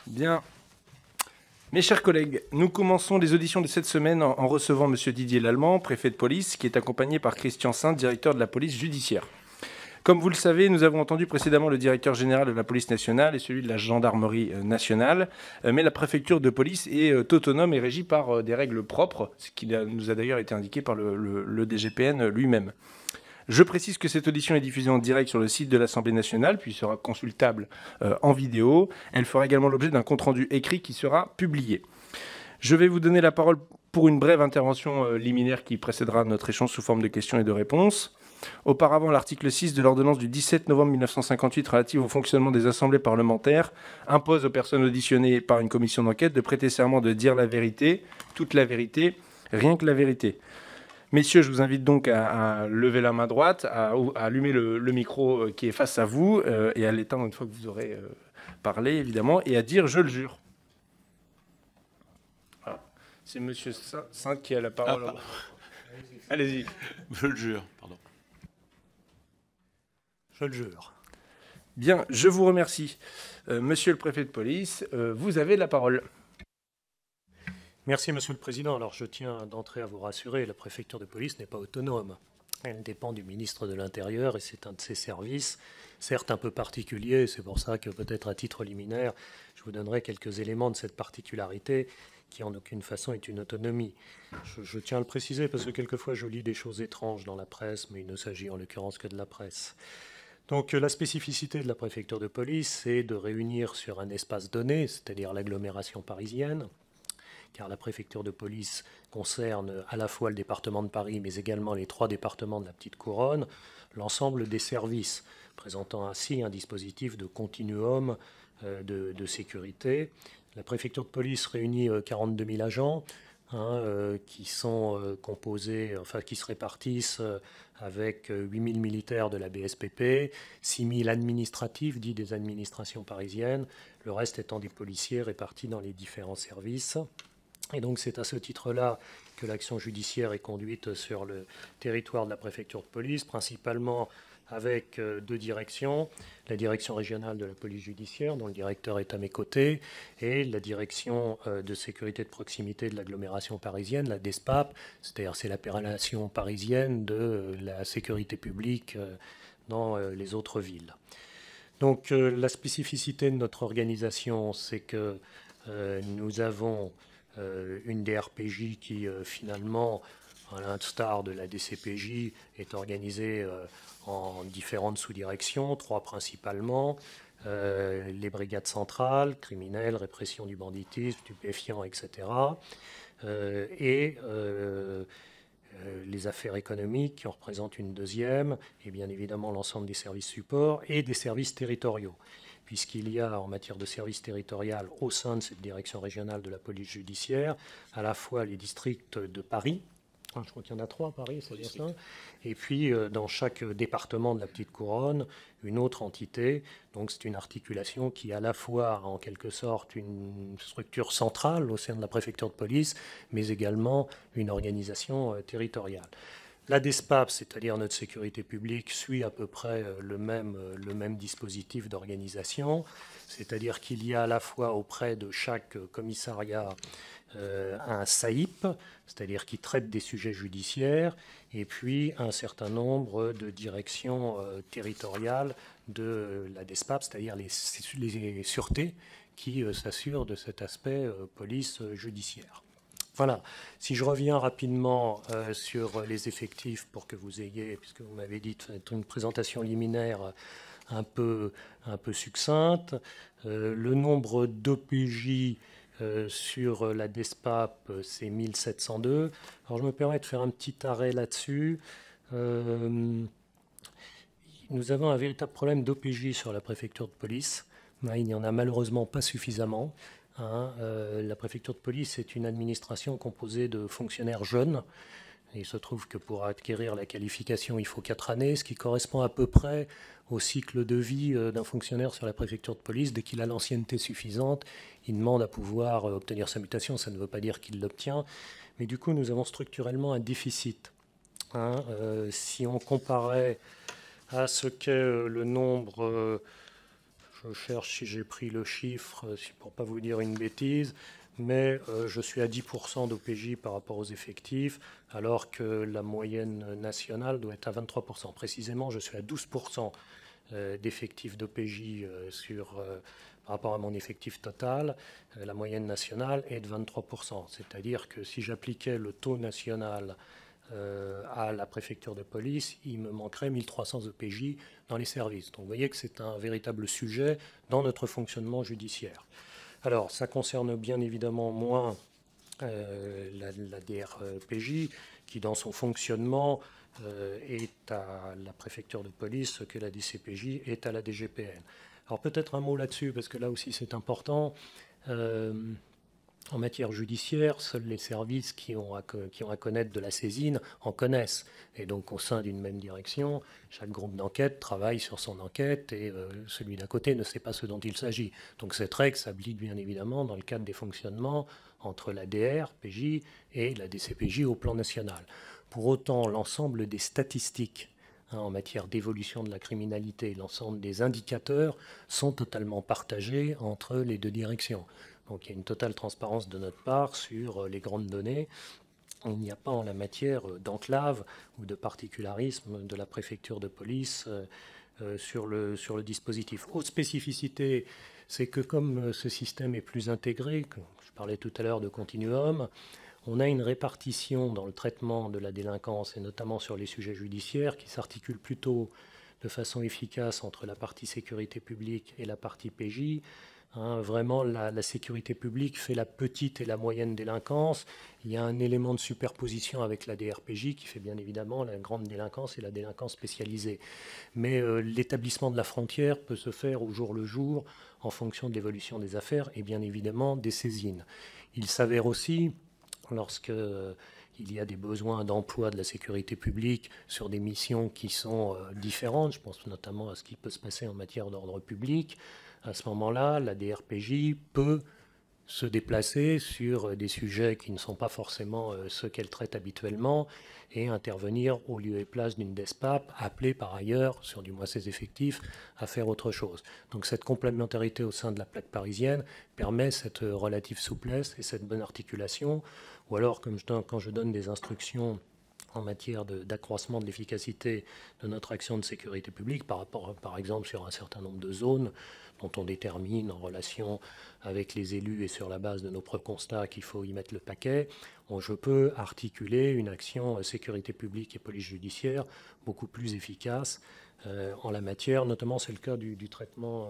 Bien. Mes chers collègues, nous commençons les auditions de cette semaine en recevant M. Didier Lallemand, préfet de police, qui est accompagné par Christian Sainte, directeur de la police judiciaire. Comme vous le savez, nous avons entendu précédemment le directeur général de la police nationale et celui de la gendarmerie nationale, mais la préfecture de police est autonome et régie par des règles propres, ce qui nous a d'ailleurs été indiqué par le DGPN lui-même. Je précise que cette audition est diffusée en direct sur le site de l'Assemblée nationale, puis sera consultable en vidéo. Elle fera également l'objet d'un compte-rendu écrit qui sera publié. Je vais vous donner la parole pour une brève intervention liminaire qui précédera notre échange sous forme de questions et de réponses. Auparavant, l'article 6 de l'ordonnance du 17 novembre 1958 relative au fonctionnement des assemblées parlementaires impose aux personnes auditionnées par une commission d'enquête de prêter serment de dire la vérité, toute la vérité, rien que la vérité. Messieurs, je vous invite donc à lever la main droite, à allumer le micro qui est face à vous et à l'éteindre une fois que vous aurez parlé, évidemment, et à dire « je le jure ». Voilà. C'est M. Sainte qui a la parole. Allez-y. Je le jure, pardon. Je le jure. Bien, je vous remercie. Monsieur le préfet de police, vous avez la parole. Merci, Monsieur le Président. Alors, je tiens d'entrée à vous rassurer, la préfecture de police n'est pas autonome. Elle dépend du ministre de l'Intérieur et c'est un de ses services, certes un peu particulier. C'est pour ça que peut-être à titre liminaire, je vous donnerai quelques éléments de cette particularité qui en aucune façon est une autonomie. Je tiens à le préciser parce que quelquefois je lis des choses étranges dans la presse, mais il ne s'agit en l'occurrence que de la presse. Donc la spécificité de la préfecture de police, c'est de réunir sur un espace donné, c'est-à-dire l'agglomération parisienne, car la préfecture de police concerne à la fois le département de Paris, mais également les 3 départements de la Petite Couronne, l'ensemble des services, présentant ainsi un dispositif de continuum de sécurité. La préfecture de police réunit 42 000 agents qui sont composés, enfin qui se répartissent avec 8 000 militaires de la BSPP, 6 000 administratifs, dits des administrations parisiennes, le reste étant des policiers répartis dans les différents services. Et donc c'est à ce titre-là que l'action judiciaire est conduite sur le territoire de la préfecture de police, principalement avec 2 directions, la direction régionale de la police judiciaire, dont le directeur est à mes côtés, et la direction de sécurité de proximité de l'agglomération parisienne, la DESPAP, c'est-à-dire c'est l'appellation parisienne de la sécurité publique dans les autres villes. Donc la spécificité de notre organisation, c'est que nous avons une DRPJ qui finalement, à l'instar de la DCPJ, est organisée en différentes sous-directions, 3 principalement, les brigades centrales, criminelles, répression du banditisme, stupéfiants, etc., et les affaires économiques qui en représentent une 2e, et bien évidemment l'ensemble des services supports et des services territoriaux, puisqu'il y a en matière de services territorial au sein de cette direction régionale de la police judiciaire à la fois les districts de Paris, je crois qu'il y en a 3 à Paris, c'est bien ça. Et puis, dans chaque département de la Petite Couronne, une autre entité. Donc, c'est une articulation qui, à la fois, en quelque sorte, une structure centrale au sein de la préfecture de police, mais également une organisation territoriale. La DESPAP, c'est-à-dire notre sécurité publique, suit à peu près le même dispositif d'organisation, c'est-à-dire qu'il y a à la fois auprès de chaque commissariat un SAIP, c'est-à-dire qui traite des sujets judiciaires, et puis un certain nombre de directions territoriales de la DESPAP, c'est-à-dire les sûretés qui s'assurent de cet aspect police judiciaire. Voilà. Si je reviens rapidement sur les effectifs pour que vous ayez, puisque vous m'avez dit de une présentation liminaire un peu succincte, le nombre d'OPJ sur la DESPAP, c'est 1702. Alors je me permets de faire un petit arrêt là-dessus. Nous avons un véritable problème d'OPJ sur la préfecture de police. Il n'y en a malheureusement pas suffisamment. La préfecture de police est une administration composée de fonctionnaires jeunes. Il se trouve que pour acquérir la qualification, il faut 4 années, ce qui correspond à peu près au cycle de vie d'un fonctionnaire sur la préfecture de police. Dès qu'il a l'ancienneté suffisante, il demande à pouvoir obtenir sa mutation. Ça ne veut pas dire qu'il l'obtient. Mais du coup, nous avons structurellement un déficit. Si on comparait à ce qu'est le nombre... je je cherche si j'ai pris le chiffre, pour ne pas vous dire une bêtise, mais je suis à 10% d'OPJ par rapport aux effectifs, alors que la moyenne nationale doit être à 23%. Précisément, je suis à 12% d'effectifs d'OPJ par rapport à mon effectif total. La moyenne nationale est de 23%. C'est-à-dire que si j'appliquais le taux national à la préfecture de police, il me manquerait 1300 OPJ dans les services. Donc vous voyez que c'est un véritable sujet dans notre fonctionnement judiciaire. Alors, ça concerne bien évidemment moins la DRPJ, qui dans son fonctionnement est à la préfecture de police, ce que la DCPJ est à la DGPN. Alors peut-être un mot là-dessus, parce que là aussi c'est important. En matière judiciaire, seuls les services qui ont à connaître de la saisine en connaissent. Et donc, au sein d'une même direction, chaque groupe d'enquête travaille sur son enquête et celui d'à côté ne sait pas ce dont il s'agit. Donc, cette règle s'applique bien évidemment dans le cadre des fonctionnements entre la DRPJ et la DCPJ au plan national. Pour autant, l'ensemble des statistiques en matière d'évolution de la criminalité, l'ensemble des indicateurs sont totalement partagés entre les deux directions. Donc il y a une totale transparence de notre part sur les grandes données. Il n'y a pas en la matière d'enclave ou de particularisme de la préfecture de police sur le dispositif. Autre spécificité, c'est que comme ce système est plus intégré, je parlais tout à l'heure de continuum, on a une répartition dans le traitement de la délinquance et notamment sur les sujets judiciaires qui s'articule plutôt de façon efficace entre la partie sécurité publique et la partie PJ. Vraiment, la sécurité publique fait la petite et la moyenne délinquance. Il y a un élément de superposition avec la DRPJ qui fait bien évidemment la grande délinquance et la délinquance spécialisée. Mais l'établissement de la frontière peut se faire au jour le jour en fonction de l'évolution des affaires et bien évidemment des saisines. Il s'avère aussi, lorsque il y a des besoins d'emploi de la sécurité publique sur des missions qui sont différentes, je pense notamment à ce qui peut se passer en matière d'ordre public, à ce moment-là, la DRPJ peut se déplacer sur des sujets qui ne sont pas forcément ceux qu'elle traite habituellement et intervenir au lieu et place d'une DESPAP, appelée par ailleurs, sur du moins ses effectifs, à faire autre chose. Donc cette complémentarité au sein de la plaque parisienne permet cette relative souplesse et cette bonne articulation. Ou alors, quand je donne des instructions en matière d'accroissement de l'efficacité de notre action de sécurité publique par rapport, par exemple, sur un certain nombre de zones dont on détermine en relation avec les élus et sur la base de nos propres constats qu'il faut y mettre le paquet, je peux articuler une action sécurité publique et police judiciaire beaucoup plus efficace en la matière. Notamment, c'est le cas du traitement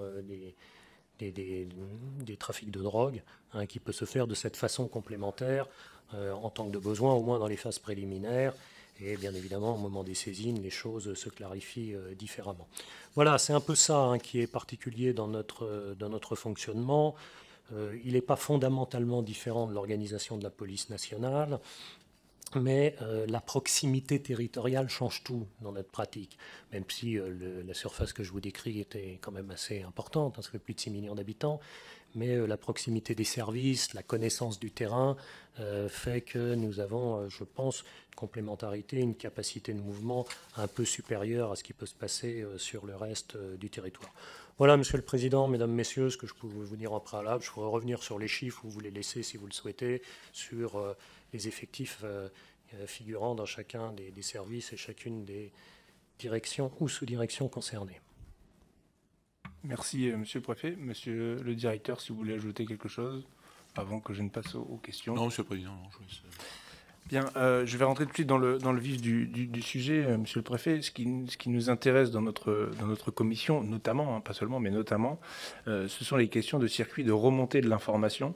des trafics de drogue, qui peut se faire de cette façon complémentaire en tant que de besoin, au moins dans les phases préliminaires. Et bien évidemment, au moment des saisines, les choses se clarifient différemment. Voilà, c'est un peu ça qui est particulier dans notre fonctionnement. Il n'est pas fondamentalement différent de l'organisation de la police nationale, mais la proximité territoriale change tout dans notre pratique, même si la surface que je vous décris était quand même assez importante, ça fait plus de 6 millions d'habitants, mais la proximité des services, la connaissance du terrain fait que nous avons, je pense, une complémentarité, une capacité de mouvement un peu supérieure à ce qui peut se passer sur le reste du territoire. Voilà, Monsieur le Président, Mesdames, Messieurs, ce que je peux vous dire en préalable. Je pourrais revenir sur les chiffres, vous les laissez si vous le souhaitez, sur les effectifs figurant dans chacun des services et chacune des directions ou sous-directions concernées. Merci, Monsieur le Préfet. Monsieur le Directeur, si vous voulez ajouter quelque chose avant que je ne passe aux questions. Non, Monsieur le Président, non, je laisse... Bien, je vais rentrer tout de suite dans le vif du sujet, Monsieur le Préfet. Ce qui nous intéresse dans notre commission, notamment, pas seulement, mais notamment, ce sont les questions de circuit de remontée de l'information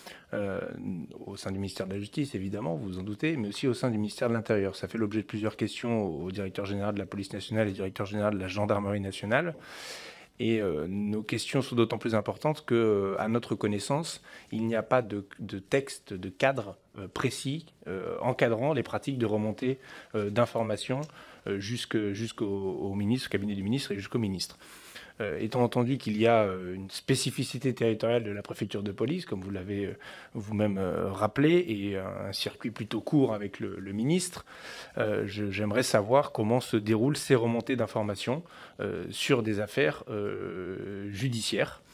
au sein du ministère de la Justice, évidemment, vous vous en doutez, mais aussi au sein du ministère de l'Intérieur. Ça fait l'objet de plusieurs questions au directeur général de la police nationale et au directeur général de la gendarmerie nationale. Et nos questions sont d'autant plus importantes qu'à notre connaissance, il n'y a pas de texte, de cadre précis encadrant les pratiques de remontée d'informations jusqu'au ministre, au cabinet du ministre et jusqu'au ministre. Étant entendu qu'il y a une spécificité territoriale de la préfecture de police, comme vous l'avez vous-même rappelé, et un circuit plutôt court avec le ministre, j'aimerais savoir comment se déroulent ces remontées d'informations sur des affaires judiciaires,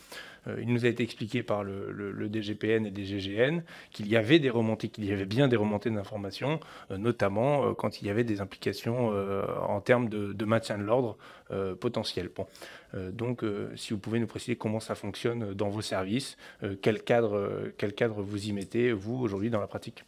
Il nous a été expliqué par le DGPN et DGGN qu'il y avait des remontées, qu'il y avait bien des remontées d'informations, notamment quand il y avait des implications en termes de maintien de l'ordre potentiel. Bon. Donc, si vous pouvez nous préciser comment ça fonctionne dans vos services, quel cadre vous y mettez, vous, aujourd'hui, dans la pratique?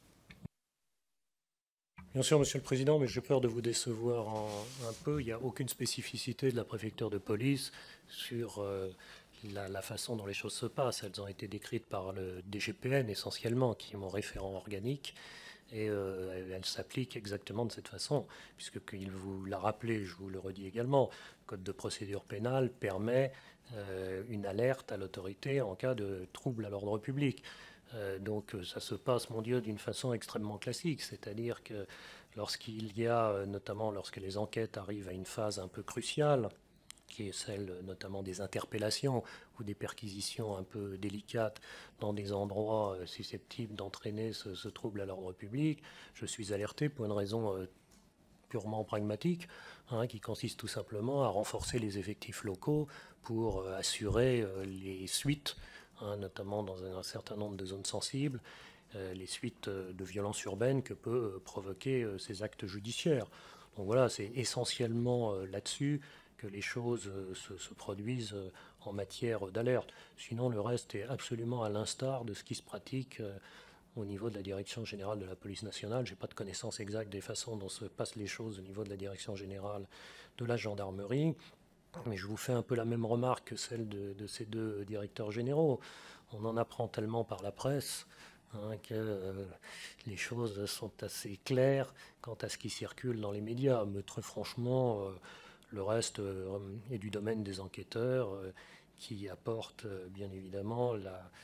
Bien sûr, Monsieur le Président, mais j'ai peur de vous décevoir un peu. Il n'y a aucune spécificité de la préfecture de police sur la façon dont les choses se passent. Elles ont été décrites par le DGPN essentiellement, qui est mon référent organique, et elles s'appliquent exactement de cette façon, puisque il vous l'a rappelé, je vous le redis également, le Code de procédure pénale permet une alerte à l'autorité en cas de trouble à l'ordre public. Donc ça se passe, mon Dieu, d'une façon extrêmement classique, c'est-à-dire que lorsqu'il y a, notamment lorsque les enquêtes arrivent à une phase un peu cruciale, qui est celle notamment des interpellations ou des perquisitions un peu délicates dans des endroits susceptibles d'entraîner ce trouble à l'ordre public, je suis alerté pour une raison purement pragmatique, qui consiste tout simplement à renforcer les effectifs locaux pour assurer les suites, notamment dans un certain nombre de zones sensibles, les suites de violences urbaines que peut provoquer ces actes judiciaires. Donc voilà, c'est essentiellement là-dessus que les choses se produisent en matière d'alerte. Sinon, le reste est absolument à l'instar de ce qui se pratique au niveau de la Direction générale de la police nationale. Je n'ai pas de connaissance exacte des façons dont se passent les choses au niveau de la Direction générale de la gendarmerie. Mais je vous fais un peu la même remarque que celle de ces deux directeurs généraux. On en apprend tellement par la presse que les choses sont assez claires quant à ce qui circule dans les médias. Mais très franchement, le reste est du domaine des enquêteurs qui apportent bien évidemment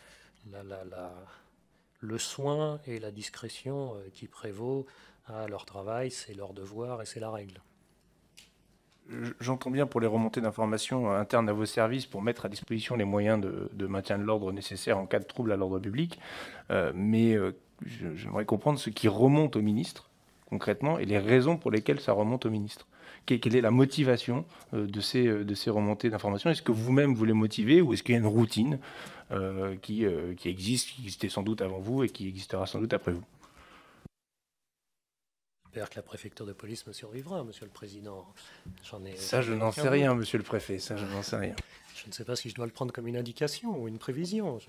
le soin et la discrétion qui prévaut à leur travail. C'est leur devoir et c'est la règle. J'entends bien pour les remontées d'informations internes à vos services pour mettre à disposition les moyens de maintien de l'ordre nécessaires en cas de trouble à l'ordre public. Mais j'aimerais comprendre ce qui remonte au ministre, concrètement, et les raisons pour lesquelles ça remonte au ministre. Quelle est la motivation de ces remontées d'informations? Est-ce que vous-même vous les motivez ou est-ce qu'il y a une routine qui existe, qui existait sans doute avant vous et qui existera sans doute après vous? J'espère que la préfecture de police me survivra, Monsieur le Président. Ça, je n'en sais rien, Monsieur le Préfet. Ça, je n'en sais rien. Je ne sais pas si je dois le prendre comme une indication ou une prévision.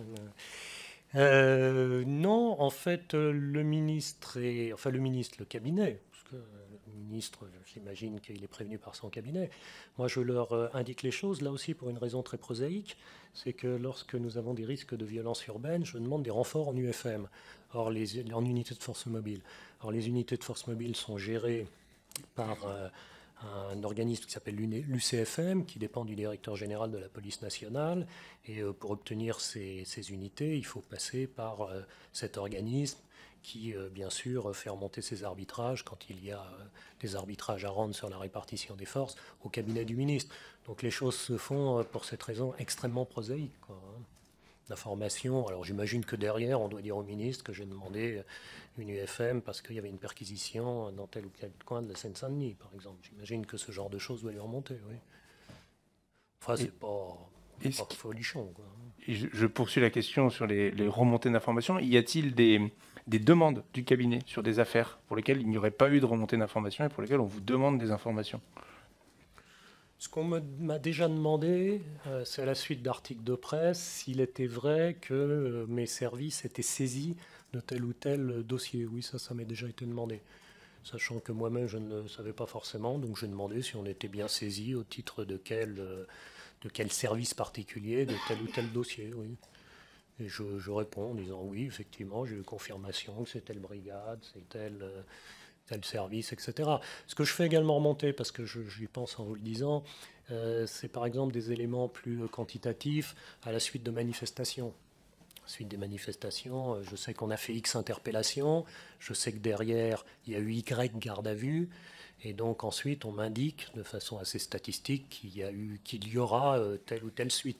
Non, en fait, le ministre, le cabinet, parce que le ministre, j'imagine qu'il est prévenu par son cabinet. Moi, je leur indique les choses, là aussi pour une raison très prosaïque, c'est que lorsque nous avons des risques de violence urbaine, je demande des renforts en UFM, en unité de force mobile. Or, les unités de force mobile sont gérées par un organisme qui s'appelle l'UCFM, qui dépend du directeur général de la police nationale. Et pour obtenir ces unités, il faut passer par cet organisme qui, bien sûr, fait remonter ses arbitrages quand il y a des arbitrages à rendre sur la répartition des forces au cabinet du ministre. Donc les choses se font, pour cette raison, extrêmement prosaïque, La formation, alors j'imagine que derrière, on doit dire au ministre que j'ai demandé une UFM parce qu'il y avait une perquisition dans tel ou tel coin de la Seine-Saint-Denis, par exemple. J'imagine que ce genre de choses doit lui remonter, oui. Enfin, c'est pas folichon, quoi. Et je poursuis la question sur les remontées d'informations. Y a-t-il des demandes du cabinet sur des affaires pour lesquelles il n'y aurait pas eu de remontée d'informations et pour lesquelles on vous demande des informations? Ce qu'on m'a déjà demandé, c'est à la suite d'articles de presse, s'il était vrai que mes services étaient saisis de tel ou tel dossier. Oui, ça m'est déjà été demandé. Sachant que moi-même, je ne le savais pas forcément, donc j'ai demandé si on était bien saisi au titre de quel service particulier, de tel ou tel dossier, oui. Et je réponds en disant oui, effectivement, j'ai eu confirmation que c'est telle brigade, c'est tel service, etc. Ce que je fais également remonter, parce que j'y pense en vous le disant, c'est par exemple des éléments plus quantitatifs à la suite de manifestations. Suite des manifestations, je sais qu'on a fait X interpellations, je sais que derrière, il y a eu Y garde à vue, et donc ensuite, on m'indique de façon assez statistique qu'il y aura telle ou telle suite.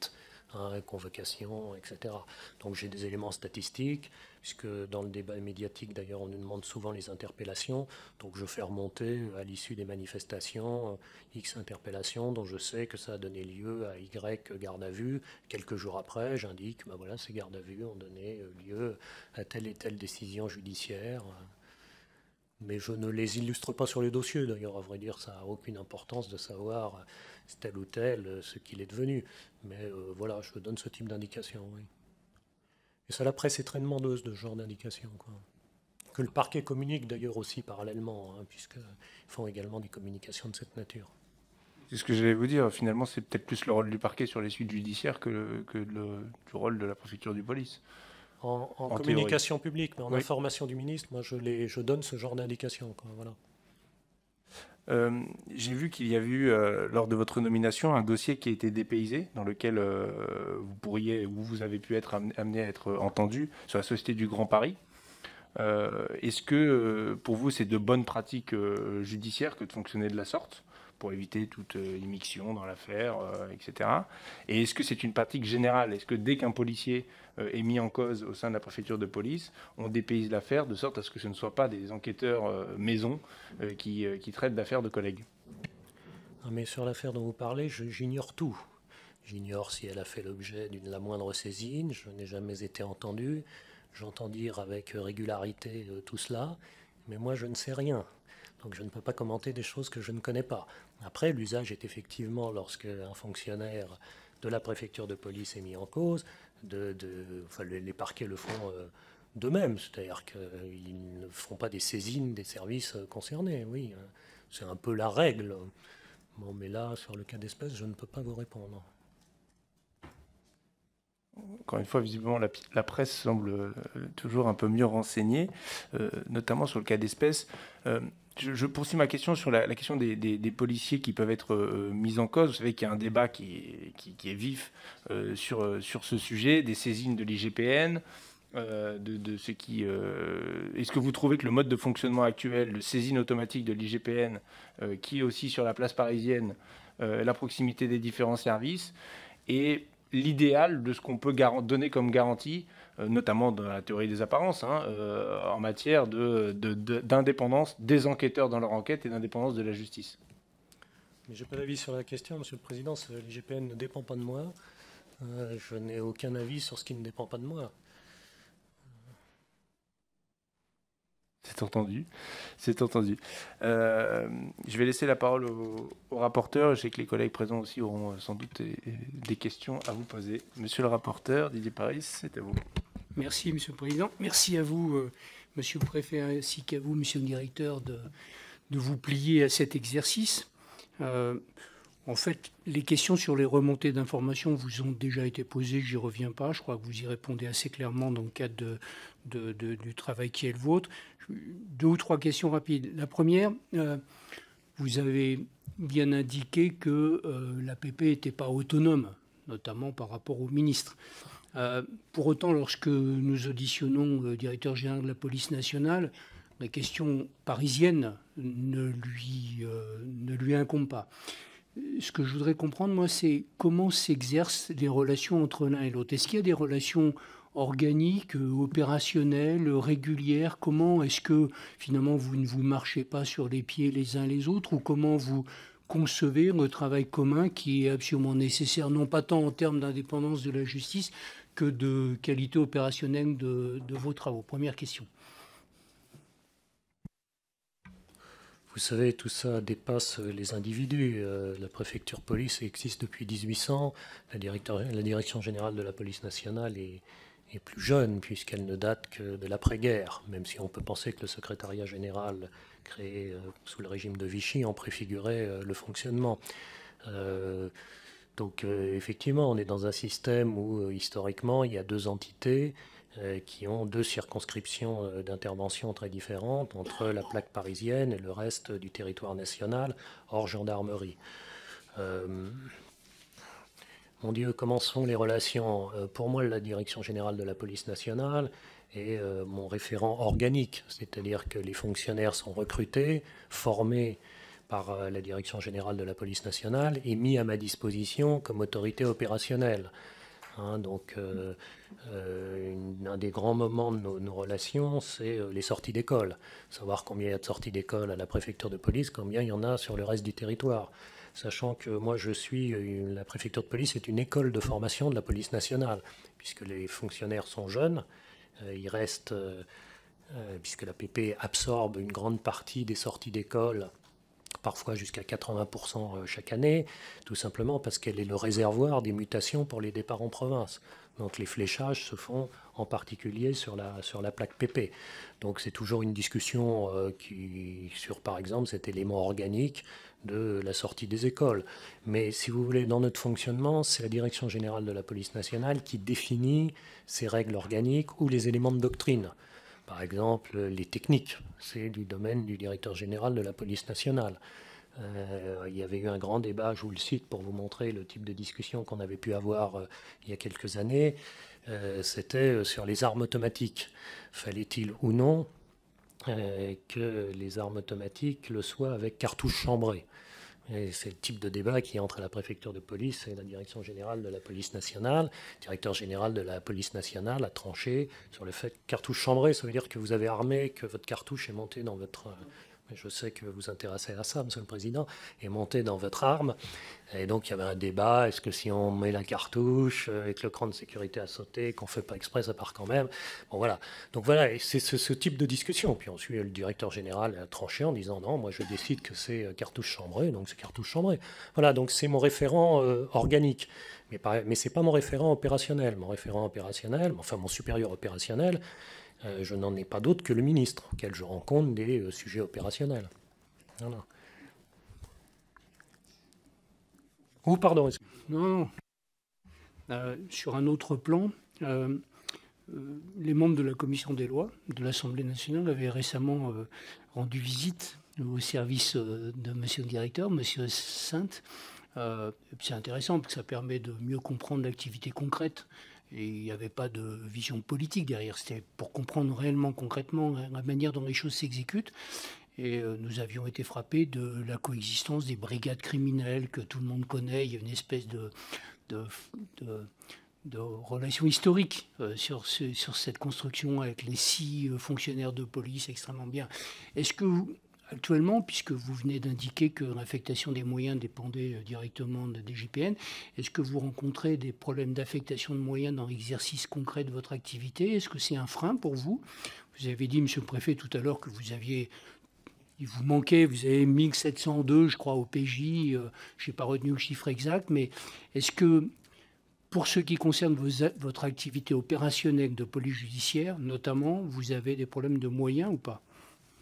hein, convocation, etc. Donc j'ai des éléments statistiques, puisque dans le débat médiatique, d'ailleurs, on nous demande souvent les interpellations. Donc je fais remonter à l'issue des manifestations X interpellations, dont je sais que ça a donné lieu à Y garde à vue. Quelques jours après, j'indique, ben voilà, ces gardes à vue ont donné lieu à telle et telle décision judiciaire. Mais je ne les illustre pas sur les dossiers, d'ailleurs, à vrai dire, ça n'a aucune importance de savoir tel ou tel ce qu'il est devenu. Mais voilà, je donne ce type d'indication, oui. Et ça, la presse est très demandeuse de ce genre d'indication, quoi. Que le parquet communique d'ailleurs aussi parallèlement, hein, puisqu'ils font également des communications de cette nature. C'est ce que j'allais vous dire. Finalement, c'est peut-être plus le rôle du parquet sur les suites judiciaires du rôle de la préfecture de police. En communication publique, mais en information du ministre, moi je donne ce genre d'indication, quoi, voilà. J'ai vu qu'il y a eu, lors de votre nomination, un dossier qui a été dépaysé, dans lequel vous avez pu être amené à être entendu sur la Société du Grand Paris. Est-ce que, pour vous, c'est de bonnes pratiques judiciaires que de fonctionner de la sorte, pour éviter toute immixtion dans l'affaire, etc. Et est-ce que c'est une pratique générale? Est-ce que dès qu'un policier est mis en cause au sein de la préfecture de police, on dépayse l'affaire de sorte à ce que ce ne soient pas des enquêteurs maison qui traitent d'affaires de collègues? Ah, mais sur l'affaire dont vous parlez, j'ignore tout. J'ignore si elle a fait l'objet d'une la moindre saisine, je n'ai jamais été entendu. J'entends dire avec régularité tout cela, mais moi je ne sais rien. Donc je ne peux pas commenter des choses que je ne connais pas. Après, l'usage est effectivement, lorsque un fonctionnaire de la préfecture de police est mis en cause, les parquets le font d'eux-mêmes, c'est-à-dire qu'ils ne font pas des saisines des services concernés, oui. C'est un peu la règle. Bon, mais là, sur le cas d'espèce, je ne peux pas vous répondre. Encore une fois, visiblement, la presse semble toujours un peu mieux renseignée, notamment sur le cas d'espèce. Je poursuis ma question sur la question des policiers qui peuvent être mis en cause. Vous savez qu'il y a un débat qui est vif sur ce sujet, des saisines de l'IGPN, de ce qui... Est-ce que vous trouvez que le mode de fonctionnement actuel de saisine automatique de l'IGPN, qui est aussi sur la place parisienne, la proximité des différents services, est l'idéal de ce qu'on peut donner comme garantie, notamment dans la théorie des apparences, en matière d'indépendance des enquêteurs dans leur enquête et d'indépendance de la justice? Mais je n'ai pas d'avis sur la question, Monsieur le Président. L'IGPN ne dépend pas de moi. Je n'ai aucun avis sur ce qui ne dépend pas de moi. C'est entendu. C'est entendu. Je vais laisser la parole au rapporteur. Je sais que les collègues présents aussi auront sans doute des questions à vous poser. Monsieur le rapporteur, Didier Paris, c'est à vous. Merci, Monsieur le Président. Merci à vous, Monsieur le Préfet, ainsi qu'à vous, Monsieur le Directeur, de vous plier à cet exercice. En fait, les questions sur les remontées d'informations vous ont déjà été posées, j'y reviens pas. Je crois que vous y répondez assez clairement dans le cadre du travail qui est le vôtre. 2 ou 3 questions rapides. La première, vous avez bien indiqué que l'APP n'était pas autonome, notamment par rapport au ministre. Pour autant, lorsque nous auditionnons le directeur général de la police nationale, la question parisienne ne lui incombe pas. Ce que je voudrais comprendre, moi, c'est comment s'exercent les relations entre l'un et l'autre. Est-ce qu'il y a des relations organiques, opérationnelles, régulières? Comment est-ce que, finalement, vous ne vous marchez pas sur les pieds les uns les autres? Ou comment vous concevez le travail commun qui est absolument nécessaire, non pas tant en termes d'indépendance de la justice que de qualité opérationnelle de vos travaux? Première question. Vous savez, tout ça dépasse les individus. La préfecture police existe depuis 1800. La direction générale de la police nationale est plus jeune, puisqu'elle ne date que de l'après-guerre, même si on peut penser que le secrétariat général créé sous le régime de Vichy en préfigurait le fonctionnement. Donc effectivement, on est dans un système où historiquement il y a 2 entités qui ont 2 circonscriptions d'intervention très différentes entre la plaque parisienne et le reste du territoire national, hors gendarmerie. Mon Dieu, comment sont les relations? Pour moi, la direction générale de la police nationale est mon référent organique, c'est-à-dire que les fonctionnaires sont recrutés, formés par la direction générale de la police nationale et mis à ma disposition comme autorité opérationnelle. Donc, un des grands moments de nos relations, c'est les sorties d'école. Savoir combien il y a de sorties d'école à la préfecture de police, combien il y en a sur le reste du territoire. Sachant que moi, la préfecture de police est une école de formation de la police nationale, puisque les fonctionnaires sont jeunes. Il reste, puisque la PP absorbe une grande partie des sorties d'école, parfois jusqu'à 80% chaque année, tout simplement parce qu'elle est le réservoir des mutations pour les départs en province. Donc les fléchages se font en particulier sur la plaque PP. Donc c'est toujours une discussion sur, par exemple, cet élément organique de la sortie des écoles. Mais si vous voulez, dans notre fonctionnement, c'est la Direction générale de la police nationale qui définit ces règles organiques ou les éléments de doctrine. Par exemple, les techniques, c'est du domaine du directeur général de la police nationale. Il y avait eu un grand débat, je vous le cite pour vous montrer le type de discussion qu'on avait pu avoir il y a quelques années. C'était sur les armes automatiques. Fallait-il ou non que les armes automatiques le soient avec cartouche chambrée? Et c'est le type de débat qui est entre la préfecture de police et la direction générale de la police nationale. Le directeur général de la police nationale a tranché sur le fait que cartouche chambrée, ça veut dire que vous avez armé, que votre cartouche est montée dans votre... Je sais que vous vous intéressez à ça, Monsieur le Président, est montée dans votre arme. Et donc il y avait un débat, est-ce que si on met la cartouche et que le cran de sécurité a sauté, qu'on ne fait pas exprès, ça part quand même. Bon voilà. Donc voilà, c'est ce type de discussion. Puis ensuite le directeur général a tranché en disant non, moi je décide que c'est cartouche chambrée, donc c'est cartouche chambrée. Voilà, donc c'est mon référent organique. Mais ce n'est pas mon référent opérationnel. Mon référent opérationnel, enfin mon supérieur opérationnel, je n'en ai pas d'autre que le ministre, auquel je rencontre des sujets opérationnels. Voilà. Ou pardon. Non. Sur un autre plan, les membres de la commission des lois de l'Assemblée nationale avaient récemment rendu visite au service de monsieur le directeur, monsieur Sainte. C'est intéressant parce que ça permet de mieux comprendre l'activité concrète. Et il n'y avait pas de vision politique derrière. C'était pour comprendre réellement, concrètement, la manière dont les choses s'exécutent. Et nous avions été frappés de la coexistence des brigades criminelles que tout le monde connaît. Il y a une espèce de relation historique sur cette construction avec les 6 fonctionnaires de police extrêmement bien. Est-ce que actuellement, puisque vous venez d'indiquer que l'affectation des moyens dépendait directement de DGPN, est-ce que vous rencontrez des problèmes d'affectation de moyens dans l'exercice concret de votre activité? Est-ce que c'est un frein pour vous? Vous avez dit, monsieur le préfet, tout à l'heure que il vous manquait, vous avez 1702, je crois, au PJ. Je n'ai pas retenu le chiffre exact, mais est-ce que, pour ce qui concerne votre activité opérationnelle de police judiciaire, notamment, vous avez des problèmes de moyens ou pas?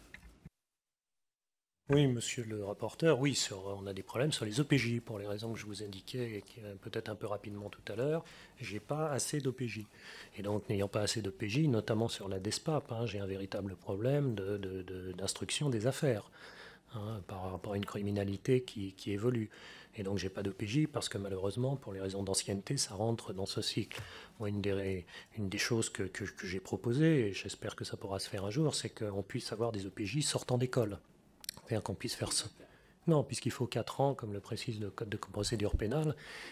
Oui, monsieur le rapporteur, oui, on a des problèmes sur les OPJ, pour les raisons que je vous indiquais, et peut-être un peu rapidement tout à l'heure. J'ai pas assez d'OPJ. Et donc, n'ayant pas assez d'OPJ, notamment sur la DESPAP, j'ai un véritable problème d'instruction des affaires par rapport à une criminalité qui évolue. Et donc, j'ai pas d'OPJ parce que malheureusement, pour les raisons d'ancienneté, ça rentre dans ce cycle. Moi, une des choses que j'ai proposées, et j'espère que ça pourra se faire un jour, c'est qu'on puisse avoir des OPJ sortant d'école. C'est-à-dire qu'on puisse faire ça. Non, puisqu'il faut 4 ans, comme le précise le Code de procédure pénale.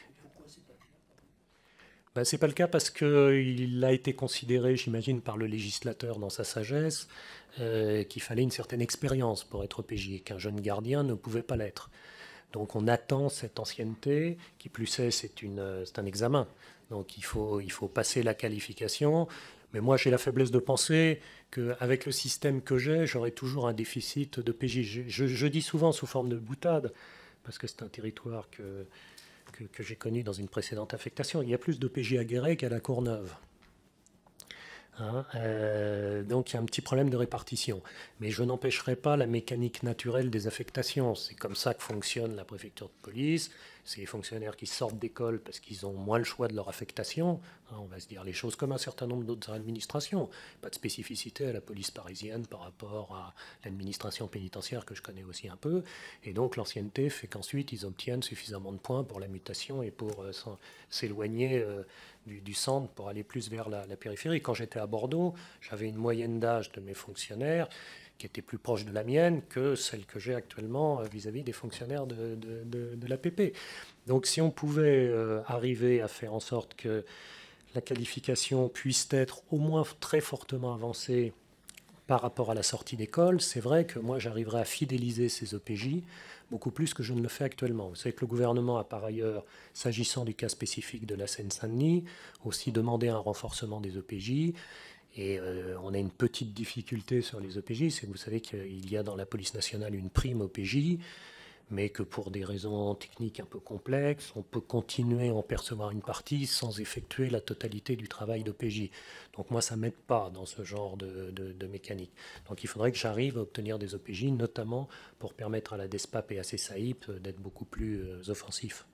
Ce n'est pas le cas parce qu'il a été considéré, j'imagine, par le législateur dans sa sagesse, qu'il fallait une certaine expérience pour être OPJ et qu'un jeune gardien ne pouvait pas l'être. Donc on attend cette ancienneté, qui plus est, c'est un examen. Donc il faut passer la qualification. Mais moi, j'ai la faiblesse de penser qu'avec le système que j'ai, j'aurai toujours un déficit de PJ. Je dis souvent sous forme de boutade, parce que c'est un territoire que j'ai connu dans une précédente affectation. Il y a plus de PJ à Guéret qu'à la Courneuve. Donc il y a un petit problème de répartition. Mais je n'empêcherai pas la mécanique naturelle des affectations. C'est comme ça que fonctionne la préfecture de police. C'est les fonctionnaires qui sortent d'école parce qu'ils ont moins le choix de leur affectation. On va se dire les choses comme un certain nombre d'autres administrations. Pas de spécificité à la police parisienne par rapport à l'administration pénitentiaire que je connais aussi un peu. Et donc l'ancienneté fait qu'ensuite ils obtiennent suffisamment de points pour la mutation et pour s'éloigner du centre pour aller plus vers la périphérie. Quand j'étais à Bordeaux, j'avais une moyenne d'âge de mes fonctionnaires qui était plus proche de la mienne que celle que j'ai actuellement vis-à-vis des fonctionnaires de l'APP. Donc si on pouvait arriver à faire en sorte que la qualification puisse être au moins très fortement avancée par rapport à la sortie d'école, c'est vrai que moi j'arriverai à fidéliser ces OPJ beaucoup plus que je ne le fais actuellement. Vous savez que le gouvernement a par ailleurs, s'agissant du cas spécifique de la Seine-Saint-Denis, aussi demandé un renforcement des OPJ. Et on a une petite difficulté sur les OPJ, c'est que vous savez qu'il y a dans la police nationale une prime OPJ, mais que pour des raisons techniques un peu complexes, on peut continuer à en percevoir une partie sans effectuer la totalité du travail d'OPJ. Donc moi, ça ne m'aide pas dans ce genre de mécanique. Donc il faudrait que j'arrive à obtenir des OPJ, notamment pour permettre à la DESPAP et à ces SAIP d'être beaucoup plus offensifs.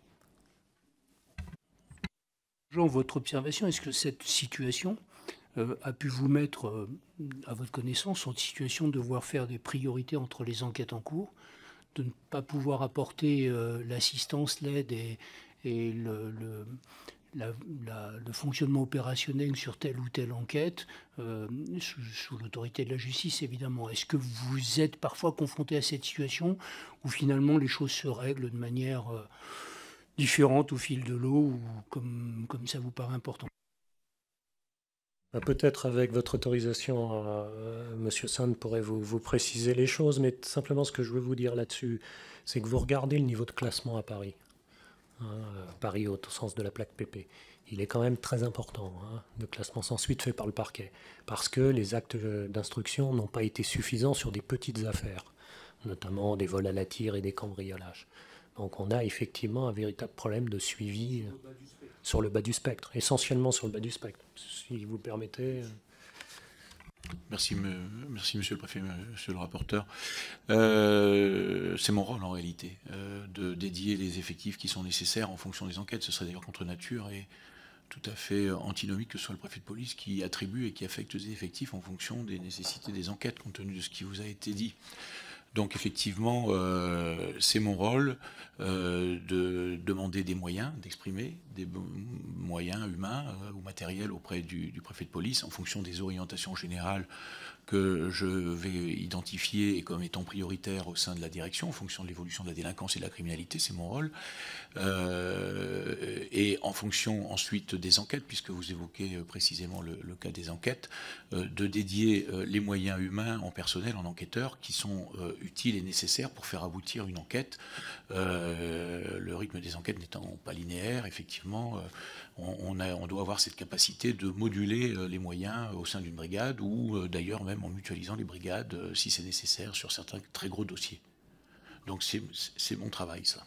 Jean, votre observation, est-ce que cette situation a pu vous mettre, à votre connaissance, en situation de devoir faire des priorités entre les enquêtes en cours, de ne pas pouvoir apporter l'assistance, l'aide et le fonctionnement opérationnel sur telle ou telle enquête, sous l'autorité de la justice évidemment. Est-ce que vous êtes parfois confronté à cette situation où finalement les choses se règlent de manière différente au fil de l'eau ou comme ça vous paraît important? Peut-être avec votre autorisation, M. Sand pourrait vous préciser les choses, mais simplement ce que je veux vous dire là-dessus, c'est que vous regardez le niveau de classement à Paris, Paris au sens de la plaque PP. Il est quand même très important, le classement sans suite fait par le parquet, parce que les actes d'instruction n'ont pas été suffisants sur des petites affaires, notamment des vols à la tire et des cambriolages. Donc on a effectivement un véritable problème de suivi sur le bas du spectre, essentiellement sur le bas du spectre, si vous permettez. Merci, monsieur le préfet, monsieur le rapporteur. C'est mon rôle en réalité, de dédier les effectifs qui sont nécessaires en fonction des enquêtes. Ce serait d'ailleurs contre nature et tout à fait antinomique que ce soit le préfet de police qui attribue et qui affecte des effectifs en fonction des nécessités des enquêtes, compte tenu de ce qui vous a été dit. Donc effectivement, c'est mon rôle de demander des moyens, d'exprimer des moyens humains ou matériels auprès du préfet de police en fonction des orientations générales que je vais identifier comme étant prioritaires au sein de la direction, en fonction de l'évolution de la délinquance et de la criminalité, c'est mon rôle. Et en fonction ensuite des enquêtes, puisque vous évoquez précisément le cas des enquêtes, de dédier les moyens humains en personnel, en enquêteurs, qui sont utiles et nécessaires pour faire aboutir une enquête. Le rythme des enquêtes n'étant pas linéaire, effectivement, on doit avoir cette capacité de moduler les moyens au sein d'une brigade ou d'ailleurs même en mutualisant les brigades si c'est nécessaire sur certains très gros dossiers. Donc c'est mon travail, ça.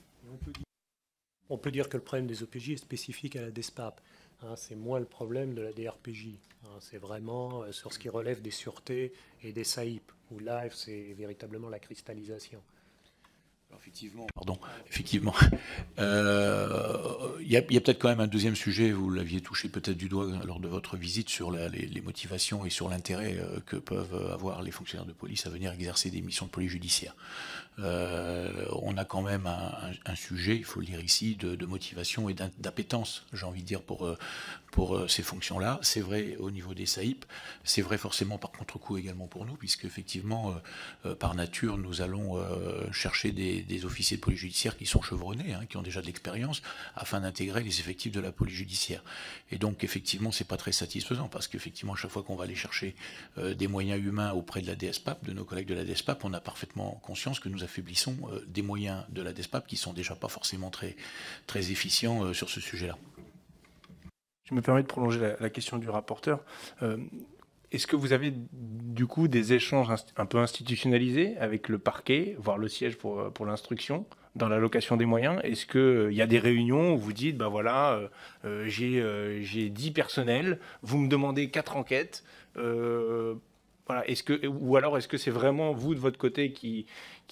On peut dire que le problème des OPJ est spécifique à la DESPAP. C'est moins le problème de la DRPJ. C'est vraiment sur ce qui relève des sûretés et des SAIP, où là, c'est véritablement la cristallisation. Alors, effectivement. Il y a peut-être quand même un deuxième sujet, vous l'aviez touché peut-être du doigt lors de votre visite, sur les motivations et sur l'intérêt que peuvent avoir les fonctionnaires de police à venir exercer des missions de police judiciaire. On a quand même un sujet, il faut le dire ici, de motivation et d'appétence, j'ai envie de dire, pour ces fonctions-là. C'est vrai au niveau des SAIP, c'est vrai forcément par contre-coup également pour nous, puisque effectivement, par nature, nous allons chercher des officiers de police judiciaire qui sont chevronnés, qui ont déjà de l'expérience, afin d'intégrer les effectifs de la police judiciaire. Et donc, effectivement, c'est pas très satisfaisant, parce qu'effectivement, à chaque fois qu'on va aller chercher des moyens humains auprès de la DESPAP, de nos collègues de la DESPAP, on a parfaitement conscience que nous affaiblissons des moyens de la DESPAP qui sont déjà pas forcément très, très efficients sur ce sujet-là. Je me permets de prolonger la question du rapporteur. Est-ce que vous avez du coup des échanges un peu institutionnalisés avec le parquet, voire le siège pour l'instruction, dans l'allocation des moyens? Est-ce qu'il y a des réunions où vous dites, ben voilà, j'ai 10 personnels, vous me demandez 4 enquêtes, voilà, ou alors est-ce que c'est vraiment vous de votre côté qui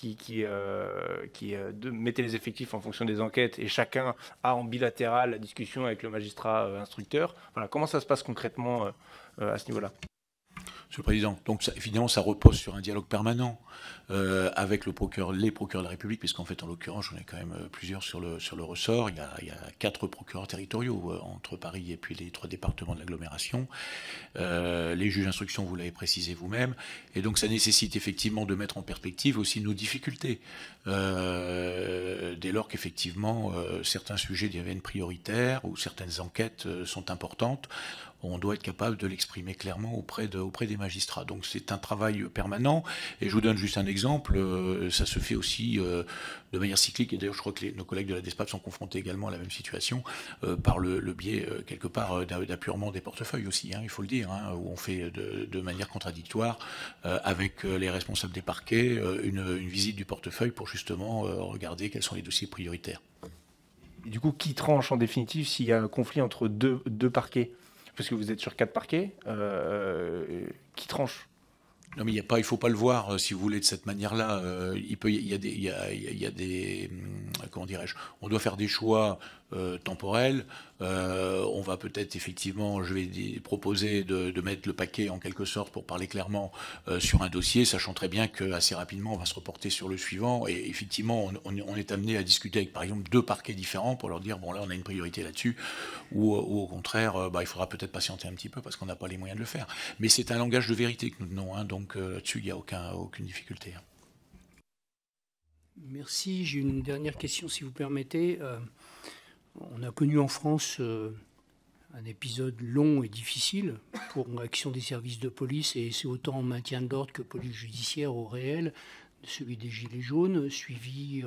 mettez les effectifs en fonction des enquêtes et chacun a en bilatéral la discussion avec le magistrat instructeur? Voilà, comment ça se passe concrètement à ce niveau-là? Monsieur le Président, donc ça, évidemment, ça repose sur un dialogue permanent avec les procureurs de la République, puisqu'en fait, en l'occurrence, j'en ai quand même plusieurs sur le ressort. Il y a 4 procureurs territoriaux entre Paris et puis les 3 départements de l'agglomération. Les juges d'instruction, vous l'avez précisé vous-même. Et donc, ça nécessite effectivement de mettre en perspective aussi nos difficultés. Dès lors qu'effectivement, certains sujets deviennent prioritaires ou certaines enquêtes sont importantes, on doit être capable de l'exprimer clairement auprès des magistrats. Donc c'est un travail permanent. Et je vous donne juste un exemple. Ça se fait aussi de manière cyclique. Et d'ailleurs, je crois que nos collègues de la DESPAP sont confrontés également à la même situation par le biais, quelque part, d'appurement des portefeuilles aussi, hein, il faut le dire, hein, où on fait de manière contradictoire avec les responsables des parquets une visite du portefeuille pour justement regarder quels sont les dossiers prioritaires. Et du coup, qui tranche en définitive s'il y a un conflit entre deux parquets? Parce que vous êtes sur 4 parquets, qui tranche? Non, mais il ne faut pas le voir, si vous voulez, de cette manière-là. Il y a des comment dirais-je, on doit faire des choix temporels. On va peut-être effectivement, je vais proposer de mettre le paquet en quelque sorte, pour parler clairement, sur un dossier, sachant très bien qu'assez rapidement, on va se reporter sur le suivant. Et effectivement, on est amené à discuter avec, par exemple, 2 parquets différents pour leur dire, bon là, on a une priorité là-dessus, ou au contraire, il faudra peut-être patienter un petit peu parce qu'on n'a pas les moyens de le faire. Mais c'est un langage de vérité que nous tenons, hein, donc là-dessus, il n'y a aucune difficulté. Merci. J'ai une dernière question, si vous permettez. On a connu en France un épisode long et difficile pour l'action des services de police, et c'est autant en maintien de l'ordre que police judiciaire au réel, celui des Gilets jaunes, suivi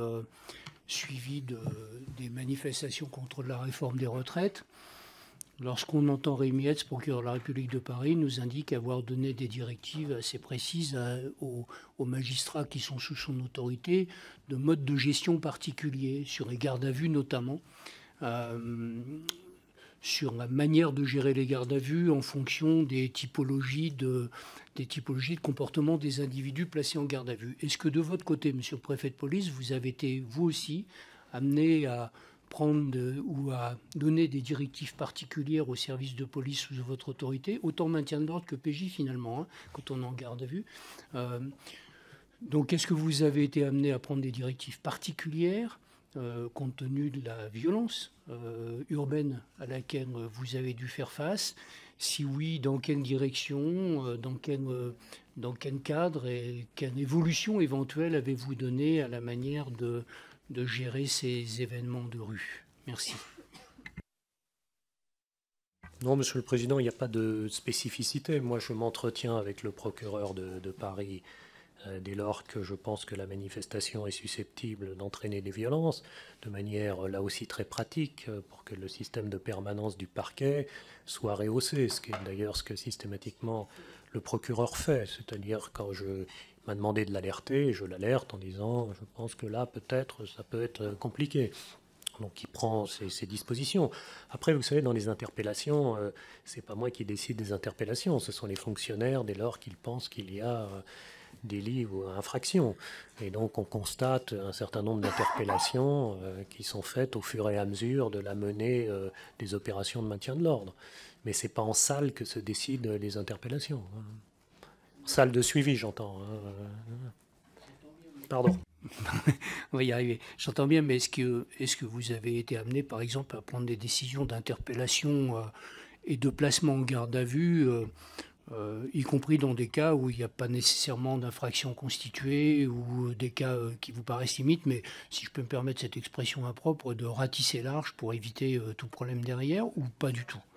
des manifestations contre la réforme des retraites. Lorsqu'on entend Rémy Hetz, procureur de la République de Paris, nous indique avoir donné des directives assez précises aux magistrats qui sont sous son autorité, de modes de gestion particuliers, sur les gardes à vue notamment, sur la manière de gérer les gardes à vue en fonction des typologies de comportement des individus placés en garde à vue. Est-ce que de votre côté, monsieur le préfet de police, vous avez été, vous aussi, amené à prendre ou à donner des directives particulières aux services de police sous votre autorité, autant maintien de l'ordre que PJ finalement, hein, quand on est en garde à vue. Donc est-ce que vous avez été amené à prendre des directives particulières compte tenu de la violence urbaine à laquelle vous avez dû faire face? Si oui, dans quelle direction, dans quel cadre, et quelle évolution éventuelle avez-vous donné à la manière de gérer ces événements de rue? Merci. Non, Monsieur le Président, il n'y a pas de spécificité. Moi, je m'entretiens avec le procureur de Paris dès lors que je pense que la manifestation est susceptible d'entraîner des violences, de manière là aussi très pratique, pour que le système de permanence du parquet soit rehaussé, ce qui est d'ailleurs ce que systématiquement le procureur fait. C'est-à-dire quand il m'a demandé de l'alerter, je l'alerte en disant je pense que là peut-être ça peut être compliqué. Donc il prend ses dispositions. Après, vous savez, dans les interpellations, c'est pas moi qui décide des interpellations, ce sont les fonctionnaires dès lors qu'ils pensent qu'il y a délit ou infraction. Et donc on constate un certain nombre d'interpellations qui sont faites au fur et à mesure de la menée des opérations de maintien de l'ordre. Mais c'est pas en salle que se décident les interpellations. Salle de suivi, j'entends. Pardon. On va y arriver. J'entends bien, mais est-ce que vous avez été amené, par exemple, à prendre des décisions d'interpellation et de placement en garde à vue, y compris dans des cas où il n'y a pas nécessairement d'infraction constituée ou des cas qui vous paraissent limites, mais si je peux me permettre cette expression impropre, de ratisser large pour éviter tout problème derrière, ou pas du tout?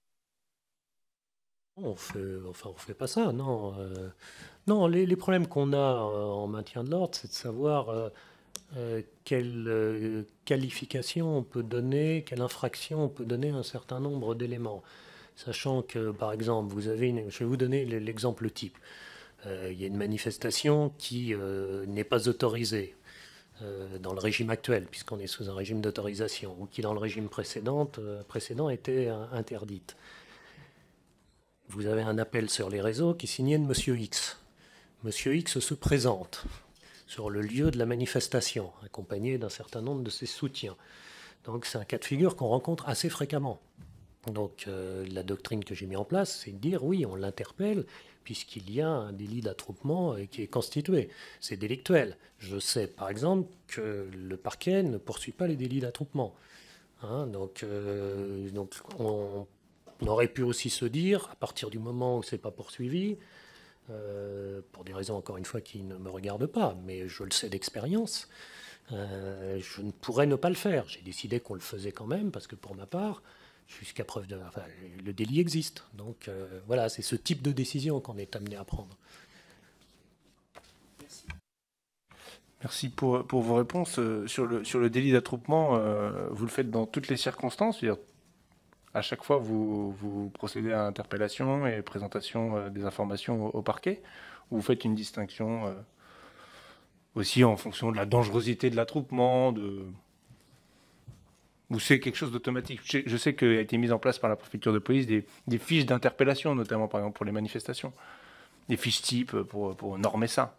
On fait pas ça, non. Non, les problèmes qu'on a en maintien de l'ordre, c'est de savoir quelle qualification on peut donner, quelle infraction on peut donner à un certain nombre d'éléments. Sachant que, par exemple, je vais vous donner l'exemple type. Il y a une manifestation qui n'est pas autorisée dans le régime actuel, puisqu'on est sous un régime d'autorisation, ou qui, dans le régime précédent, était interdite. Vous avez un appel sur les réseaux qui est signé de Monsieur X. Monsieur X se présente sur le lieu de la manifestation, accompagné d'un certain nombre de ses soutiens. Donc c'est un cas de figure qu'on rencontre assez fréquemment. Donc la doctrine que j'ai mise en place, c'est de dire oui, on l'interpelle, puisqu'il y a un délit d'attroupement qui est constitué. C'est délictuel. Je sais par exemple que le parquet ne poursuit pas les délits d'attroupement. Hein, donc on aurait pu aussi se dire, à partir du moment où ce n'est pas poursuivi, pour des raisons encore une fois qui ne me regardent pas, mais je le sais d'expérience, je ne pourrais ne pas le faire. J'ai décidé qu'on le faisait quand même, parce que pour ma part, jusqu'à preuve de... Enfin, le délit existe. Donc voilà, c'est ce type de décision qu'on est amené à prendre. Merci pour vos réponses. Sur le délit d'attroupement, vous le faites dans toutes les circonstances, c'est-à-dire à chaque fois vous procédez à interpellation et présentation des informations au parquet, ou vous faites une distinction aussi en fonction de la dangerosité de l'attroupement, ou c'est quelque chose d'automatique? Je sais qu'il a été mis en place par la préfecture de police des fiches d'interpellation, notamment par exemple pour les manifestations, des fiches types pour normer ça.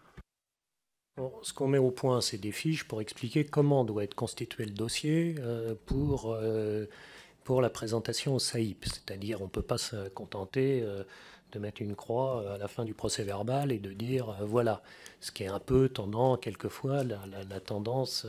Bon, ce qu'on met au point, c'est des fiches pour expliquer comment doit être constitué le dossier pour la présentation au SAIP. C'est-à-dire, on ne peut pas se contenter de mettre une croix à la fin du procès verbal et de dire voilà. Ce qui est un peu tendant, quelquefois, la tendance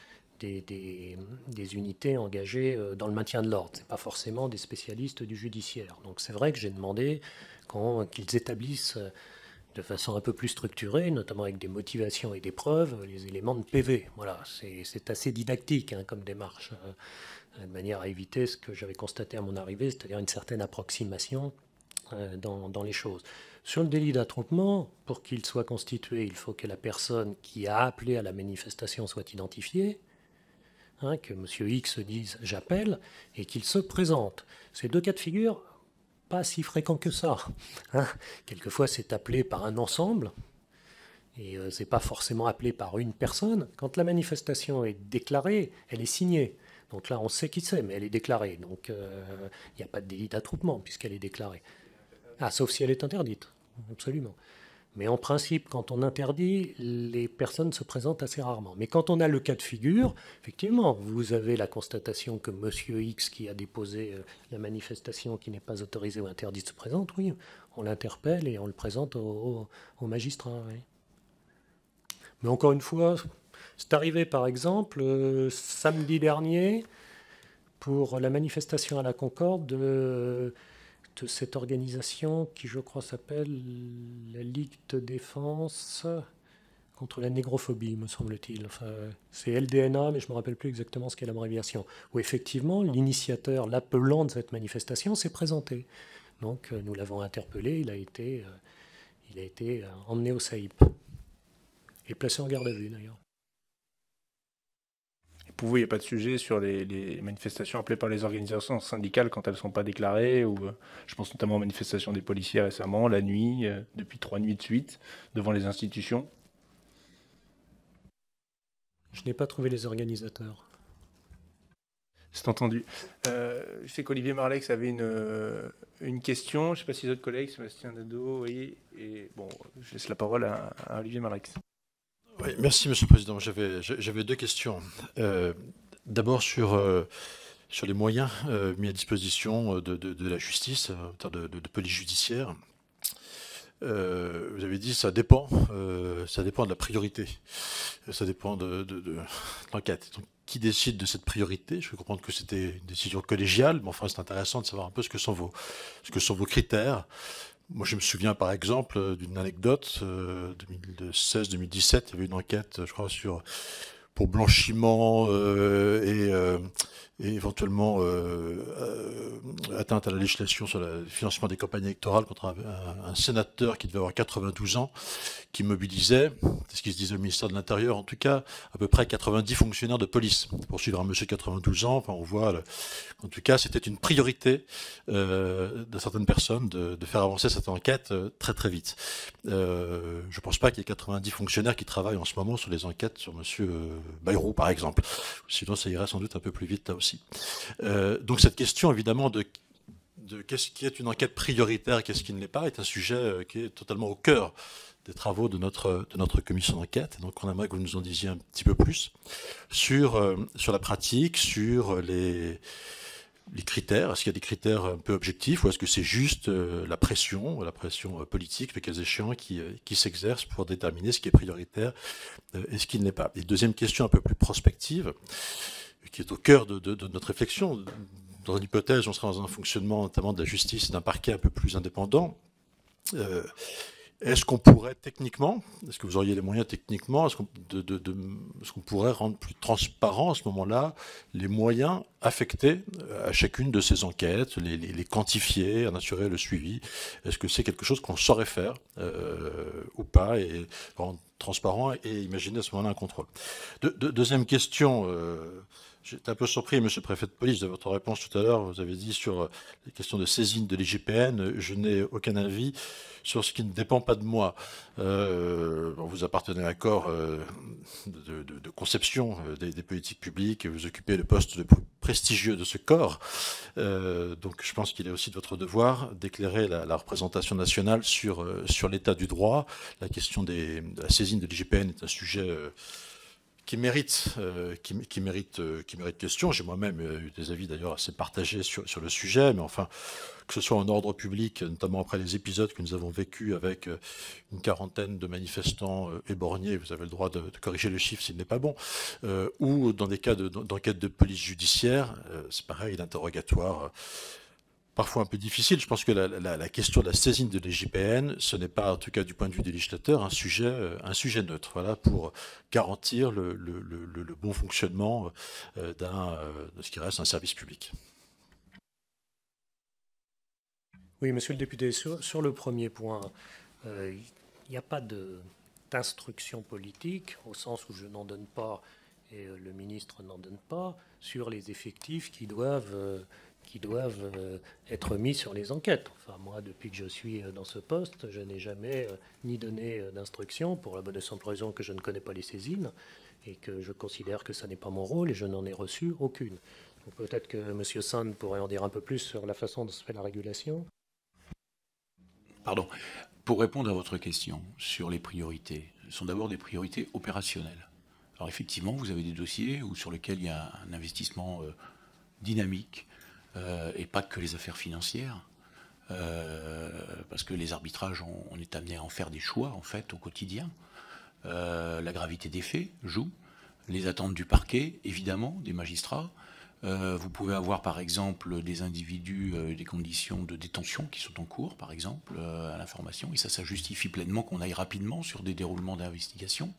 des unités engagées dans le maintien de l'ordre. Ce n'est pas forcément des spécialistes du judiciaire. Donc c'est vrai que j'ai demandé qu'ils établissent de façon un peu plus structurée, notamment avec des motivations et des preuves, les éléments de PV. Voilà, c'est assez didactique hein, comme démarche, de manière à éviter ce que j'avais constaté à mon arrivée, c'est-à-dire une certaine approximation dans les choses. Sur le délit d'attroupement, pour qu'il soit constitué, il faut que la personne qui a appelé à la manifestation soit identifiée, hein, que M. X dise « j'appelle » et qu'il se présente. Ces deux cas de figure, pas si fréquents que ça. Hein. Quelquefois, c'est appelé par un ensemble, et ce n'est pas forcément appelé par une personne. Quand la manifestation est déclarée, elle est signée. Donc là, on sait qui c'est, mais elle est déclarée. Donc il n'y a pas de délit d'attroupement puisqu'elle est déclarée. Ah, sauf si elle est interdite, absolument. Mais en principe, quand on interdit, les personnes se présentent assez rarement. Mais quand on a le cas de figure, effectivement, vous avez la constatation que M. X, qui a déposé la manifestation qui n'est pas autorisée ou interdite, se présente, oui, on l'interpelle et on le présente au magistrat. Oui. Mais encore une fois, c'est arrivé par exemple samedi dernier pour la manifestation à la Concorde de cette organisation qui, je crois, s'appelle la Ligue de défense contre la négrophobie, me semble-t-il. Enfin, c'est LDNA, mais je ne me rappelle plus exactement ce qu'est l'abréviation. Où effectivement, l'initiateur, l'appelant de cette manifestation, s'est présenté. Donc, nous l'avons interpellé, il a été emmené au SAIP. Et placé en garde à vue, d'ailleurs. Pour vous, il n'y a pas de sujet sur les manifestations appelées par les organisations syndicales quand elles ne sont pas déclarées, ou je pense notamment aux manifestations des policiers récemment, la nuit, depuis 3 nuits de suite, devant les institutions. Je n'ai pas trouvé les organisateurs. C'est entendu. Je sais qu'Olivier Marlex avait une question. Je ne sais pas si les autres collègues, Sébastien Nadeau, oui. Et bon, je laisse la parole à Olivier Marlex. Oui, merci, Monsieur le Président. J'avais deux questions. D'abord sur les moyens mis à disposition de la justice, en termes de police judiciaire. Vous avez dit ça dépend de la priorité, ça dépend de l'enquête. Donc, qui décide de cette priorité? Je peux comprendre que c'était une décision collégiale, mais enfin c'est intéressant de savoir un peu ce que sont vos critères. Moi, je me souviens par exemple d'une anecdote, 2016-2017, il y avait une enquête, je crois, pour blanchiment et éventuellement atteinte à la législation sur le financement des campagnes électorales contre un sénateur qui devait avoir 92 ans, qui mobilisait, c'est ce qui se disait au ministère de l'Intérieur en tout cas, à peu près 90 fonctionnaires de police pour suivre un monsieur de 92 ans. Enfin, on voit, en tout cas, c'était une priorité de certaines personnes de faire avancer cette enquête très très vite. Je ne pense pas qu'il y ait 90 fonctionnaires qui travaillent en ce moment sur les enquêtes sur monsieur Bayrou, par exemple. Sinon, ça irait sans doute un peu plus vite là aussi. Donc cette question, évidemment, de qu'est-ce qui est une enquête prioritaire, qu'est-ce qui ne l'est pas, est un sujet qui est totalement au cœur des travaux de notre commission d'enquête. Donc on aimerait que vous nous en disiez un petit peu plus sur la pratique, sur les critères? Est-ce qu'il y a des critères un peu objectifs ou est-ce que c'est juste la pression politique, le cas échéant, qui s'exerce pour déterminer ce qui est prioritaire et ce qui ne l'est pas? Et deuxième question un peu plus prospective, qui est au cœur de notre réflexion. Dans une hypothèse, on sera dans un fonctionnement notamment de la justice et d'un parquet un peu plus indépendant. Est-ce qu'on pourrait techniquement, est-ce que vous auriez les moyens techniquement, est-ce qu'on pourrait rendre plus transparent à ce moment-là les moyens affectés à chacune de ces enquêtes, les quantifier, en assurer le suivi? Est-ce que c'est quelque chose qu'on saurait faire ou pas, et rendre transparent et imaginer à ce moment-là un contrôle? Deuxième question. J'étais un peu surpris, monsieur le préfet de police, de votre réponse tout à l'heure. Vous avez dit sur les questions de saisine de l'IGPN, je n'ai aucun avis sur ce qui ne dépend pas de moi. Vous appartenez à un corps de conception des politiques publiques, vous occupez le poste le plus prestigieux de ce corps. Donc je pense qu'il est aussi de votre devoir d'éclairer la représentation nationale sur l'état du droit. La question de la saisine de l'IGPN est un sujet qui mérite question. J'ai moi-même eu des avis d'ailleurs assez partagés sur le sujet, mais enfin, que ce soit en ordre public, notamment après les épisodes que nous avons vécus avec une quarantaine de manifestants éborgnés, vous avez le droit de corriger le chiffre s'il n'est pas bon, ou dans des cas d'enquête de police judiciaire, c'est pareil, l'interrogatoire parfois un peu difficile. Je pense que la question de la saisine de l'IGPN, ce n'est pas, en tout cas du point de vue des législateurs, un sujet neutre, voilà, pour garantir le bon fonctionnement de ce qui reste un service public. Oui, monsieur le député, sur le premier point, il n'y a pas d'instruction politique, au sens où je n'en donne pas et le ministre n'en donne pas, sur les effectifs qui doivent être mis sur les enquêtes. Enfin, moi, depuis que je suis dans ce poste, je n'ai jamais ni donné d'instruction, pour la bonne et simple raison que je ne connais pas les saisines, et que je considère que ça n'est pas mon rôle, et je n'en ai reçu aucune. Donc peut-être que M. Sand pourrait en dire un peu plus sur la façon dont se fait la régulation. Pardon. Pour répondre à votre question sur les priorités, ce sont d'abord des priorités opérationnelles. Alors effectivement, vous avez des dossiers sur lesquels il y a un investissement dynamique, et pas que les affaires financières, parce que les arbitrages, on est amené à en faire des choix en fait au quotidien. La gravité des faits joue, les attentes du parquet, évidemment, des magistrats. Vous pouvez avoir par exemple des individus, des conditions de détention qui sont en cours, par exemple, à l'information, et ça justifie pleinement qu'on aille rapidement sur des déroulements d'investigation.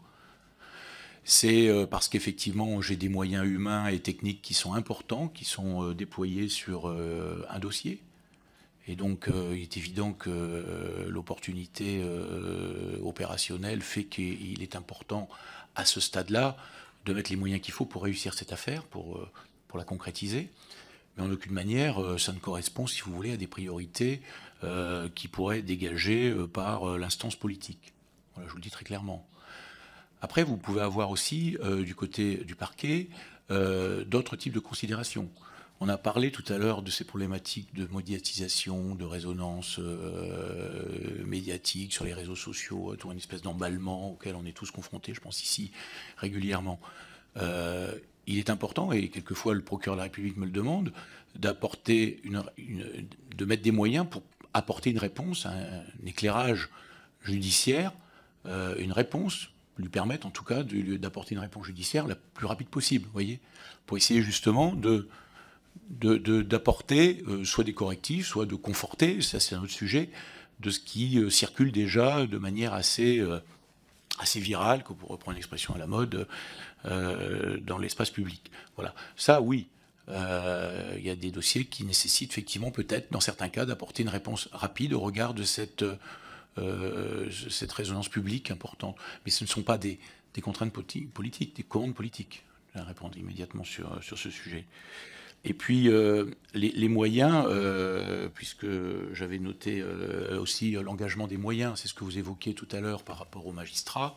C'est parce qu'effectivement, j'ai des moyens humains et techniques qui sont importants, qui sont déployés sur un dossier. Et donc, il est évident que l'opportunité opérationnelle fait qu'il est important, à ce stade-là, de mettre les moyens qu'il faut pour réussir cette affaire, pour la concrétiser. Mais en aucune manière, ça ne correspond, si vous voulez, à des priorités qui pourraient être dégagées par l'instance politique. Voilà, je vous le dis très clairement. Après, vous pouvez avoir aussi, du côté du parquet, d'autres types de considérations. On a parlé tout à l'heure de ces problématiques de médiatisation, de résonance médiatique sur les réseaux sociaux, une espèce d'emballement auquel on est tous confrontés, je pense ici, régulièrement. Il est important, et quelquefois le procureur de la République me le demande, d'apporter de mettre des moyens pour apporter une réponse, un éclairage judiciaire, une réponse, lui permettre en tout cas d'apporter une réponse judiciaire la plus rapide possible, vous voyez, pour essayer justement d'apporter soit des correctifs, soit de conforter, ça c'est un autre sujet, de ce qui circule déjà de manière assez virale, pour reprendre l'expression à la mode, dans l'espace public. Voilà. Ça, oui, il y a des dossiers qui nécessitent effectivement peut-être, dans certains cas, d'apporter une réponse rapide au regard de cette résonance publique importante. Mais ce ne sont pas des contraintes politiques, des commandes politiques. Je vais répondre immédiatement sur ce sujet. Et puis, les moyens, puisque j'avais noté aussi l'engagement des moyens, c'est ce que vous évoquiez tout à l'heure par rapport aux magistrats.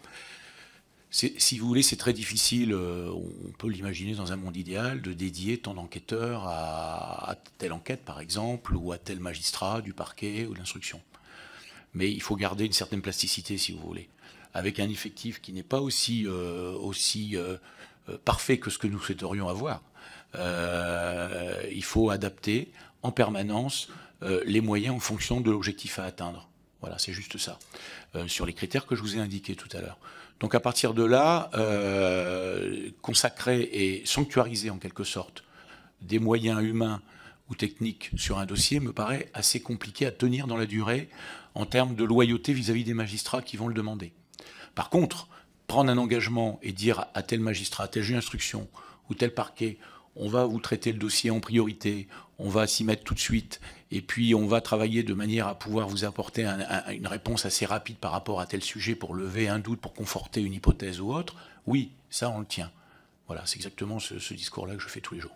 Si vous voulez, c'est très difficile, on peut l'imaginer dans un monde idéal, de dédier tant d'enquêteurs à telle enquête, par exemple, ou à tel magistrat du parquet ou de l'instruction. Mais il faut garder une certaine plasticité, si vous voulez, avec un effectif qui n'est pas aussi parfait que ce que nous souhaiterions avoir. il faut adapter en permanence les moyens en fonction de l'objectif à atteindre. Voilà, c'est juste ça, sur les critères que je vous ai indiqués tout à l'heure. Donc à partir de là, consacrer et sanctuariser en quelque sorte des moyens humains ou techniques sur un dossier me paraît assez compliqué à tenir dans la durée en termes de loyauté vis-à-vis des magistrats qui vont le demander. Par contre, prendre un engagement et dire à tel magistrat, tel juge d'instruction ou tel parquet, on va vous traiter le dossier en priorité, on va s'y mettre tout de suite, et puis on va travailler de manière à pouvoir vous apporter une réponse assez rapide par rapport à tel sujet pour lever un doute, pour conforter une hypothèse ou autre, oui, ça on le tient. Voilà, c'est exactement ce discours-là que je fais tous les jours.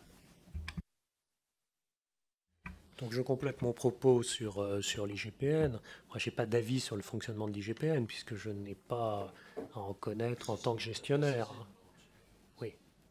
Donc je complète mon propos sur l'IGPN. Moi, je n'ai pas d'avis sur le fonctionnement de l'IGPN, puisque je n'ai pas à en connaître en tant que gestionnaire. Oui.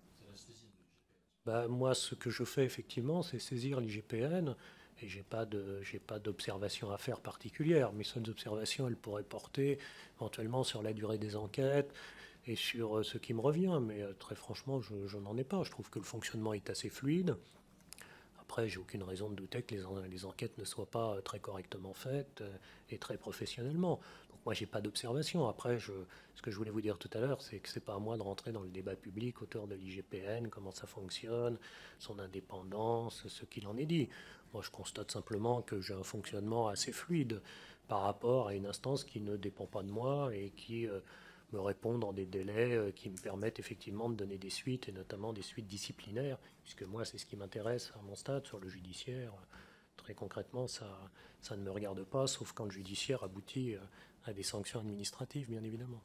Ben, moi, ce que je fais effectivement, c'est saisir l'IGPN, et j'ai pas d'observation à faire particulière. Mes seules observations, elles pourraient porter éventuellement sur la durée des enquêtes et sur ce qui me revient. Mais très franchement, je n'en ai pas. Je trouve que le fonctionnement est assez fluide. Après, j'ai aucune raison de douter que les enquêtes ne soient pas très correctement faites et très professionnellement. Donc moi, j'ai pas d'observation. Après, ce que je voulais vous dire tout à l'heure, c'est que c'est pas à moi de rentrer dans le débat public autour de l'IGPN, comment ça fonctionne, son indépendance, ce qu'il en est dit. Moi, je constate simplement que j'ai un fonctionnement assez fluide par rapport à une instance qui ne dépend pas de moi et qui me répond dans des délais qui me permettent effectivement de donner des suites, et notamment des suites disciplinaires, puisque moi, c'est ce qui m'intéresse à mon stade sur le judiciaire. Très concrètement, ça ne me regarde pas, sauf quand le judiciaire aboutit à des sanctions administratives, bien évidemment.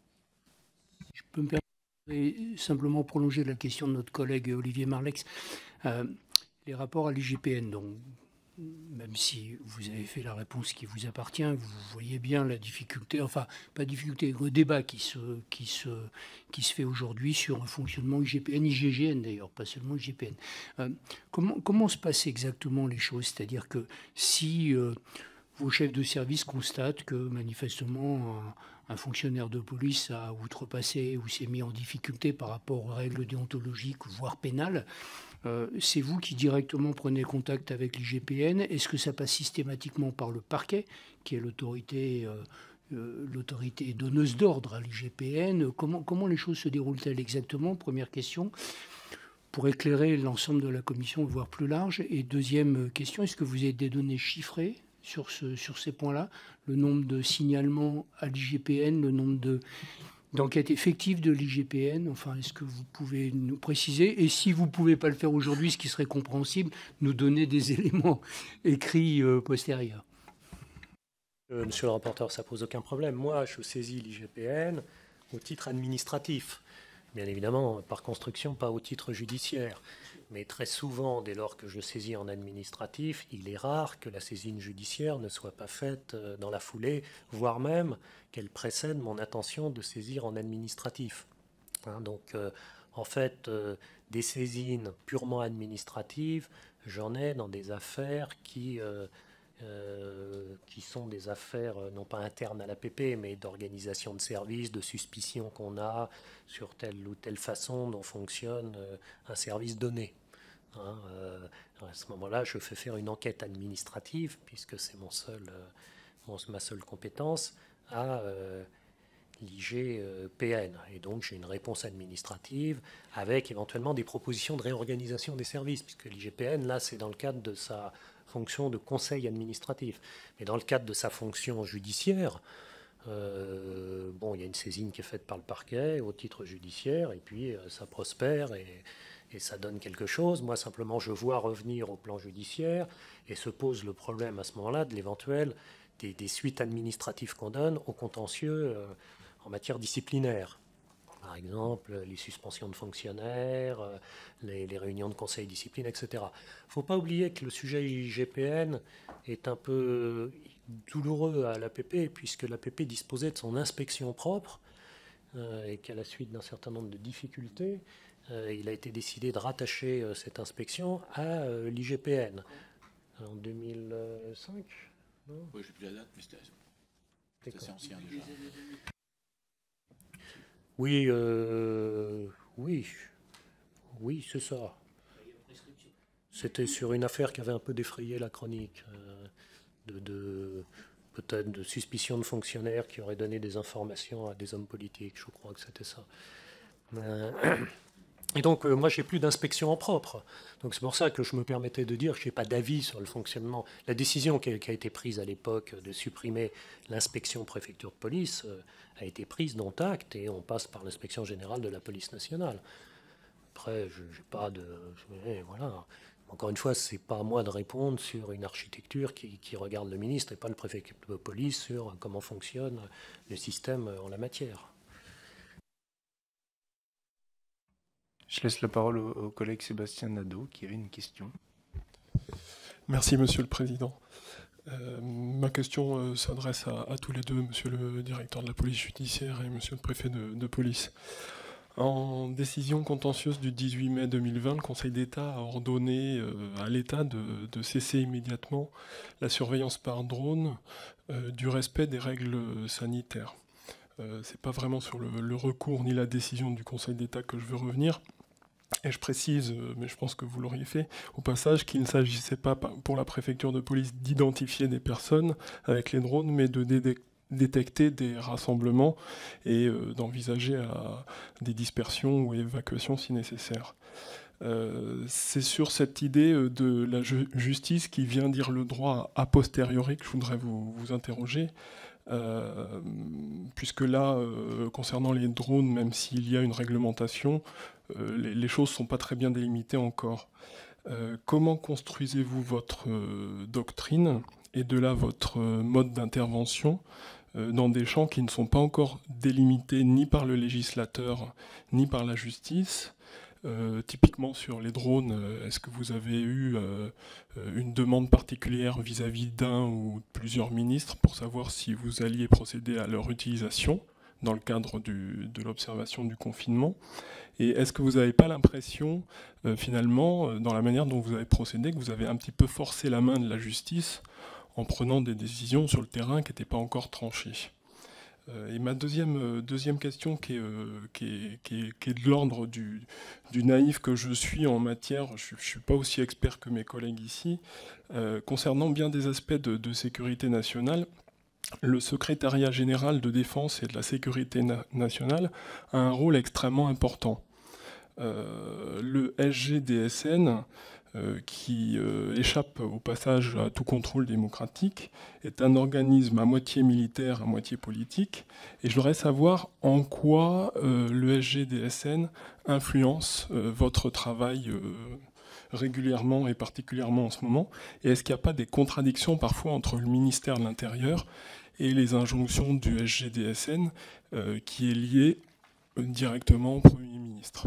Je peux me permettre simplement prolonger la question de notre collègue Olivier Marleix. Les rapports à l'IGPN, donc, même si vous avez fait la réponse qui vous appartient, vous voyez bien la difficulté, enfin, pas difficulté, le débat qui se fait aujourd'hui sur un fonctionnement IGPN, IGGN d'ailleurs, pas seulement IGPN. Comment se passent exactement les choses? C'est-à-dire que si vos chefs de service constatent que manifestement un fonctionnaire de police a outrepassé ou s'est mis en difficulté par rapport aux règles déontologiques, voire pénales, c'est vous qui directement prenez contact avec l'IGPN? Est-ce que ça passe systématiquement par le parquet, qui est l'autorité donneuse d'ordre à l'IGPN? Comment les choses se déroulent-elles exactement? Première question, pour éclairer l'ensemble de la commission, voire plus large. Et deuxième question, est-ce que vous avez des données chiffrées sur ces points-là? Le nombre de signalements à l'IGPN, le nombre d'enquêtes effectives de l'IGPN, enfin, est-ce que vous pouvez nous préciser? Et si vous ne pouvez pas le faire aujourd'hui, ce qui serait compréhensible, nous donner des éléments écrits postérieurs. Monsieur le rapporteur, ça pose aucun problème. Moi, je saisis l'IGPN au titre administratif. Bien évidemment, par construction, pas au titre judiciaire. Mais très souvent, dès lors que je saisis en administratif, il est rare que la saisine judiciaire ne soit pas faite dans la foulée, voire même qu'elle précède mon intention de saisir en administratif. Donc, en fait, des saisines purement administratives, j'en ai dans des affaires qui sont des affaires non pas internes à l'APP, mais d'organisation de services, de suspicion qu'on a sur telle ou telle façon dont fonctionne un service donné. À ce moment-là, je fais faire une enquête administrative, puisque c'est ma seule compétence, à l'IGPN. Et donc, j'ai une réponse administrative avec éventuellement des propositions de réorganisation des services, puisque l'IGPN, là, c'est dans le cadre de sa fonction de conseil administratif. Mais dans le cadre de sa fonction judiciaire, il y a une saisine qui est faite par le parquet au titre judiciaire, et puis ça prospère et ça donne quelque chose. Moi, simplement, je vois revenir au plan judiciaire et se pose le problème à ce moment-là de l'éventuel des suites administratives qu'on donne au contentieux en matière disciplinaire. Par exemple, les suspensions de fonctionnaires, les réunions de conseil discipline, etc. Il ne faut pas oublier que le sujet IGPN est un peu douloureux à l'APP, puisque l'APP disposait de son inspection propre et qu'à la suite d'un certain nombre de difficultés, il a été décidé de rattacher cette inspection à l'IGPN. En 2005 non ? Oui, je n'ai plus la date, mais c'était assez ancien déjà. Oui, c'est ça. C'était sur une affaire qui avait un peu défrayé la chronique, peut-être de suspicion de fonctionnaires qui auraient donné des informations à des hommes politiques. Je crois que c'était ça. Et donc, moi, je n'ai plus d'inspection en propre. Donc, c'est pour ça que je me permettais de dire que je n'ai pas d'avis sur le fonctionnement. La décision qui a été prise à l'époque de supprimer l'inspection préfecture de police a été prise, dont acte, et on passe par l'inspection générale de la police nationale. Après, je n'ai pas de... Voilà. Encore une fois, ce n'est pas à moi de répondre sur une architecture qui regarde le ministre et pas le préfet de police sur comment fonctionne le système en la matière. Je laisse la parole au collègue Sébastien Nadeau qui avait une question. Merci Monsieur le Président. Ma question s'adresse à tous les deux, Monsieur le Directeur de la police judiciaire et Monsieur le Préfet de police. En décision contentieuse du 18 mai 2020, le Conseil d'État a ordonné à l'État de cesser immédiatement la surveillance par drone du respect des règles sanitaires. C'est pas vraiment sur le recours ni la décision du Conseil d'État que je veux revenir. Et je précise, mais je pense que vous l'auriez fait, au passage, qu'il ne s'agissait pas pour la préfecture de police d'identifier des personnes avec les drones, mais de détecter des rassemblements et d'envisager des dispersions ou évacuations si nécessaire. C'est sur cette idée de la justice qui vient dire le droit a posteriori que je voudrais vous interroger. Puisque là, concernant les drones, même s'il y a une réglementation, les choses ne sont pas très bien délimitées encore. Comment construisez-vous votre doctrine et de là votre mode d'intervention dans des champs qui ne sont pas encore délimités ni par le législateur ni par la justice? Typiquement sur les drones, est-ce que vous avez eu une demande particulière vis-à-vis d'un ou plusieurs ministres pour savoir si vous alliez procéder à leur utilisation dans le cadre de l'observation du confinement? Et est-ce que vous n'avez pas l'impression, finalement, dans la manière dont vous avez procédé, que vous avez un petit peu forcé la main de la justice en prenant des décisions sur le terrain qui n'étaient pas encore tranchées? Et ma deuxième question qui est de l'ordre du naïf que je suis en matière, je ne suis pas aussi expert que mes collègues ici, concernant bien des aspects de sécurité nationale, le secrétariat général de défense et de la sécurité nationale a un rôle extrêmement important. Le SGDSN, qui échappe au passage à tout contrôle démocratique, est un organisme à moitié militaire, à moitié politique. Et je voudrais savoir en quoi le SGDSN influence votre travail régulièrement et particulièrement en ce moment. Et est-ce qu'il n'y a pas des contradictions parfois entre le ministère de l'Intérieur et les injonctions du SGDSN qui est lié directement au Premier ministre?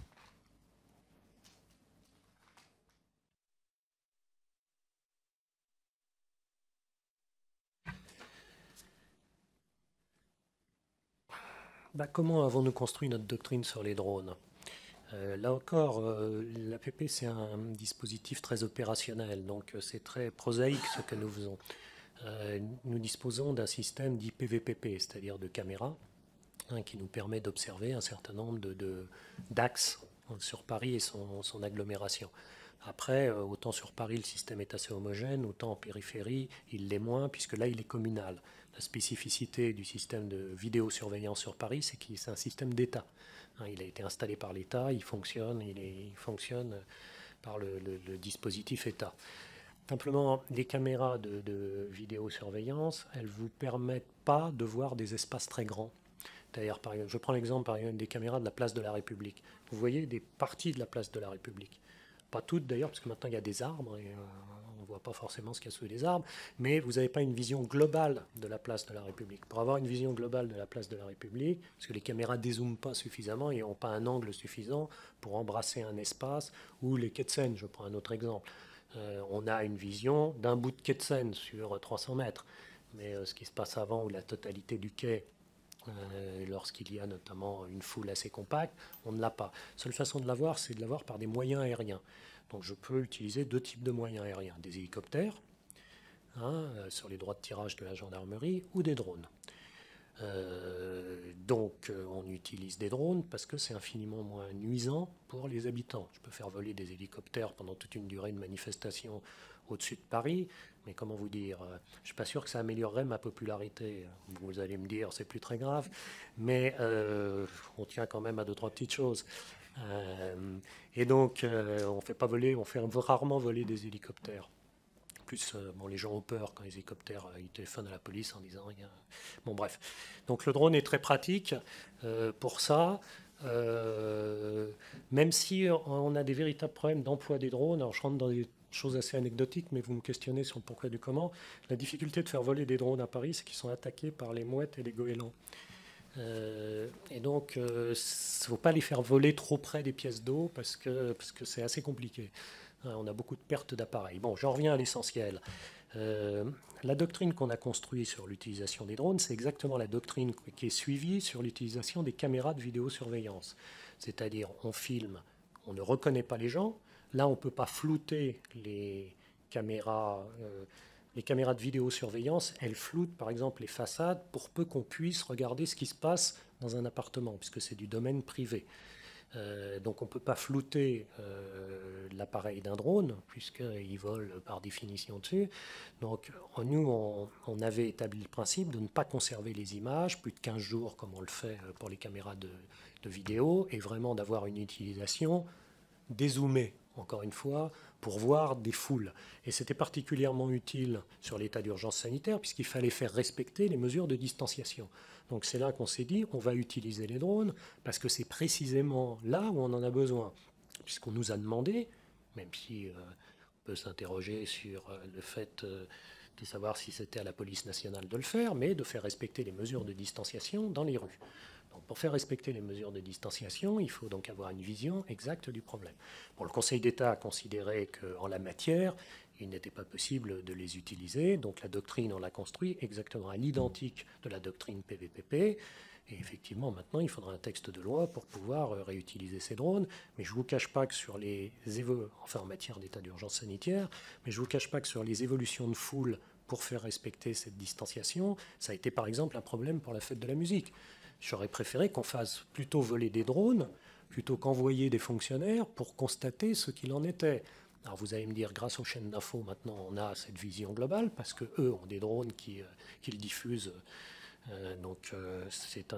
Comment avons-nous construit notre doctrine sur les drones? Là encore, l'APP, c'est un dispositif très opérationnel, donc c'est très prosaïque ce que nous faisons. Nous disposons d'un système dit PVPP, c'est-à-dire de caméras, qui nous permet d'observer un certain nombre d'axes sur Paris et son agglomération. Après, autant sur Paris, le système est assez homogène, autant en périphérie, il l'est moins, puisque là, il est communal. La spécificité du système de vidéosurveillance sur Paris, c'est qu'il c'est un système d'État. Il a été installé par l'État, il fonctionne par le dispositif État. Simplement, les caméras de vidéosurveillance, elles ne vous permettent pas de voir des espaces très grands. D'ailleurs, je prends l'exemple par exemple des caméras de la place de la République. Vous voyez des parties de la place de la République. Pas toutes d'ailleurs, parce que maintenant il y a des arbres et on ne voit pas forcément ce qu'il y a sous les arbres, mais vous n'avez pas une vision globale de la place de la République. Pour avoir une vision globale de la place de la République, parce que les caméras ne dézooment pas suffisamment et n'ont pas un angle suffisant pour embrasser un espace, ou les quais de Seine, je prends un autre exemple. On a une vision d'un bout de quai de Seine sur 300 mètres, mais ce qui se passe avant, ou la totalité du quai, lorsqu'il y a notamment une foule assez compacte, on ne l'a pas. La seule façon de l'avoir, c'est de l'avoir par des moyens aériens. Donc je peux utiliser deux types de moyens aériens, des hélicoptères, sur les droits de tirage de la gendarmerie, ou des drones. Donc on utilise des drones parce que c'est infiniment moins nuisant pour les habitants. Je peux faire voler des hélicoptères pendant toute une durée de manifestation au-dessus de Paris, mais comment vous dire, je ne suis pas sûr que ça améliorerait ma popularité. Vous allez me dire, c'est plus très grave, mais on tient quand même à 2-3 petites choses. Et donc on fait rarement voler des hélicoptères. Plus, les gens ont peur quand les hélicoptères, ils téléphonent à la police en disant rien. Bon, bref. Donc le drone est très pratique pour ça. Même si on a des véritables problèmes d'emploi des drones, alors je rentre dans des choses assez anecdotiques, mais vous me questionnez sur le pourquoi du comment. La difficulté de faire voler des drones à Paris, c'est qu'ils sont attaqués par les mouettes et les goélands. Et donc, il ne faut pas les faire voler trop près des pièces d'eau parce que c'est assez compliqué. On a beaucoup de pertes d'appareils. Bon, j'en reviens à l'essentiel. La doctrine qu'on a construite sur l'utilisation des drones, c'est exactement la doctrine qui est suivie sur l'utilisation des caméras de vidéosurveillance. C'est-à-dire, on filme, on ne reconnaît pas les gens. Là, on ne peut pas flouter les caméras. Les caméras de vidéosurveillance, elles floutent par exemple les façades pour peu qu'on puisse regarder ce qui se passe dans un appartement, puisque c'est du domaine privé. Donc on ne peut pas flouter l'appareil d'un drone, puisqu'il vole par définition dessus. Donc nous, on avait établi le principe de ne pas conserver les images plus de 15 jours, comme on le fait pour les caméras de vidéo, et vraiment d'avoir une utilisation dézoomée, encore une fois, pour voir des foules. Et c'était particulièrement utile sur l'état d'urgence sanitaire, puisqu'il fallait faire respecter les mesures de distanciation. Donc c'est là qu'on s'est dit, on va utiliser les drones, parce que c'est précisément là où on en a besoin. Puisqu'on nous a demandé, même si on peut s'interroger sur le fait de savoir si c'était à la police nationale de le faire, mais de faire respecter les mesures de distanciation dans les rues. Donc pour faire respecter les mesures de distanciation, il faut donc avoir une vision exacte du problème. Bon, le Conseil d'État a considéré qu'en la matière, il n'était pas possible de les utiliser, donc la doctrine, on l'a construite exactement à l'identique de la doctrine PVPP, et effectivement, maintenant, il faudra un texte de loi pour pouvoir réutiliser ces drones, mais je ne vous cache pas que sur les en matière d'état d'urgence sanitaire, mais je ne vous cache pas que sur les évolutions de foule pour faire respecter cette distanciation, ça a été par exemple un problème pour la fête de la musique. J'aurais préféré qu'on fasse plutôt voler des drones plutôt qu'envoyer des fonctionnaires pour constater ce qu'il en était. Alors vous allez me dire, grâce aux chaînes d'infos, maintenant on a cette vision globale, parce qu'eux ont des drones qui le diffusent. C'est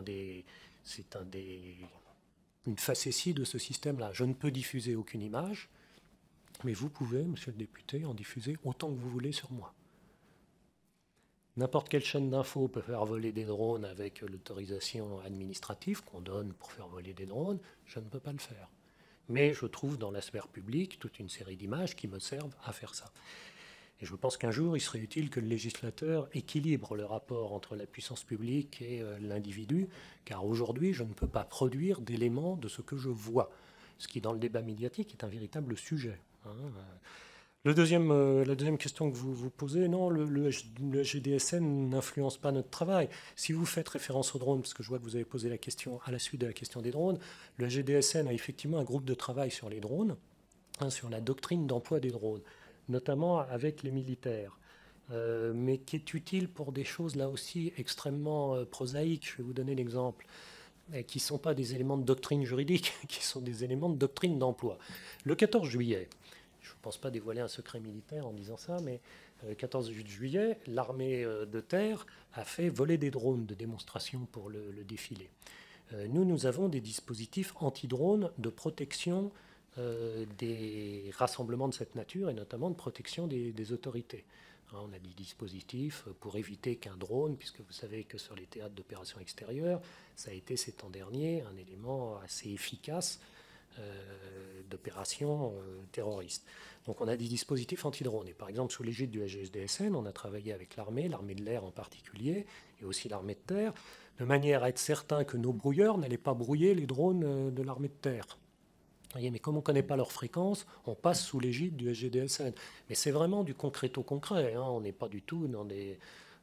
une facétie de ce système-là. Je ne peux diffuser aucune image, mais vous pouvez, monsieur le député, en diffuser autant que vous voulez sur moi. N'importe quelle chaîne d'infos peut faire voler des drones avec l'autorisation administrative qu'on donne pour faire voler des drones. Je ne peux pas le faire. Mais je trouve dans la sphère publique toute une série d'images qui me servent à faire ça. Et je pense qu'un jour, il serait utile que le législateur équilibre le rapport entre la puissance publique et l'individu, car aujourd'hui, je ne peux pas produire d'éléments de ce que je vois, ce qui, dans le débat médiatique, est un véritable sujet. La deuxième question que vous posez, non, le GDSN n'influence pas notre travail. Si vous faites référence aux drones, parce que je vois que vous avez posé la question à la suite de la question des drones, le GDSN a effectivement un groupe de travail sur les drones, sur la doctrine d'emploi des drones, notamment avec les militaires, mais qui est utile pour des choses là aussi extrêmement prosaïques. Je vais vous donner l'exemple, qui ne sont pas des éléments de doctrine juridique, qui sont des éléments de doctrine d'emploi. Le 14 juillet, je ne pense pas dévoiler un secret militaire en disant ça, mais le 14 juillet, l'armée de terre a fait voler des drones de démonstration pour le défilé. Nous avons des dispositifs anti-drones de protection des rassemblements de cette nature et notamment de protection des autorités. On a des dispositifs pour éviter qu'un drone, puisque vous savez que sur les théâtres d'opérations extérieures, ça a été ces temps derniers un élément assez efficace d'opérations terroristes. Donc on a des dispositifs anti-drones. Et par exemple, sous l'égide du GDSN, on a travaillé avec l'armée de l'air en particulier, et aussi l'armée de terre, de manière à être certain que nos brouilleurs n'allaient pas brouiller les drones de l'armée de terre. Vous voyez, mais comme on ne connaît pas leur fréquence, on passe sous l'égide du SGDSN. Mais c'est vraiment du concreto-concret. On n'est pas du tout dans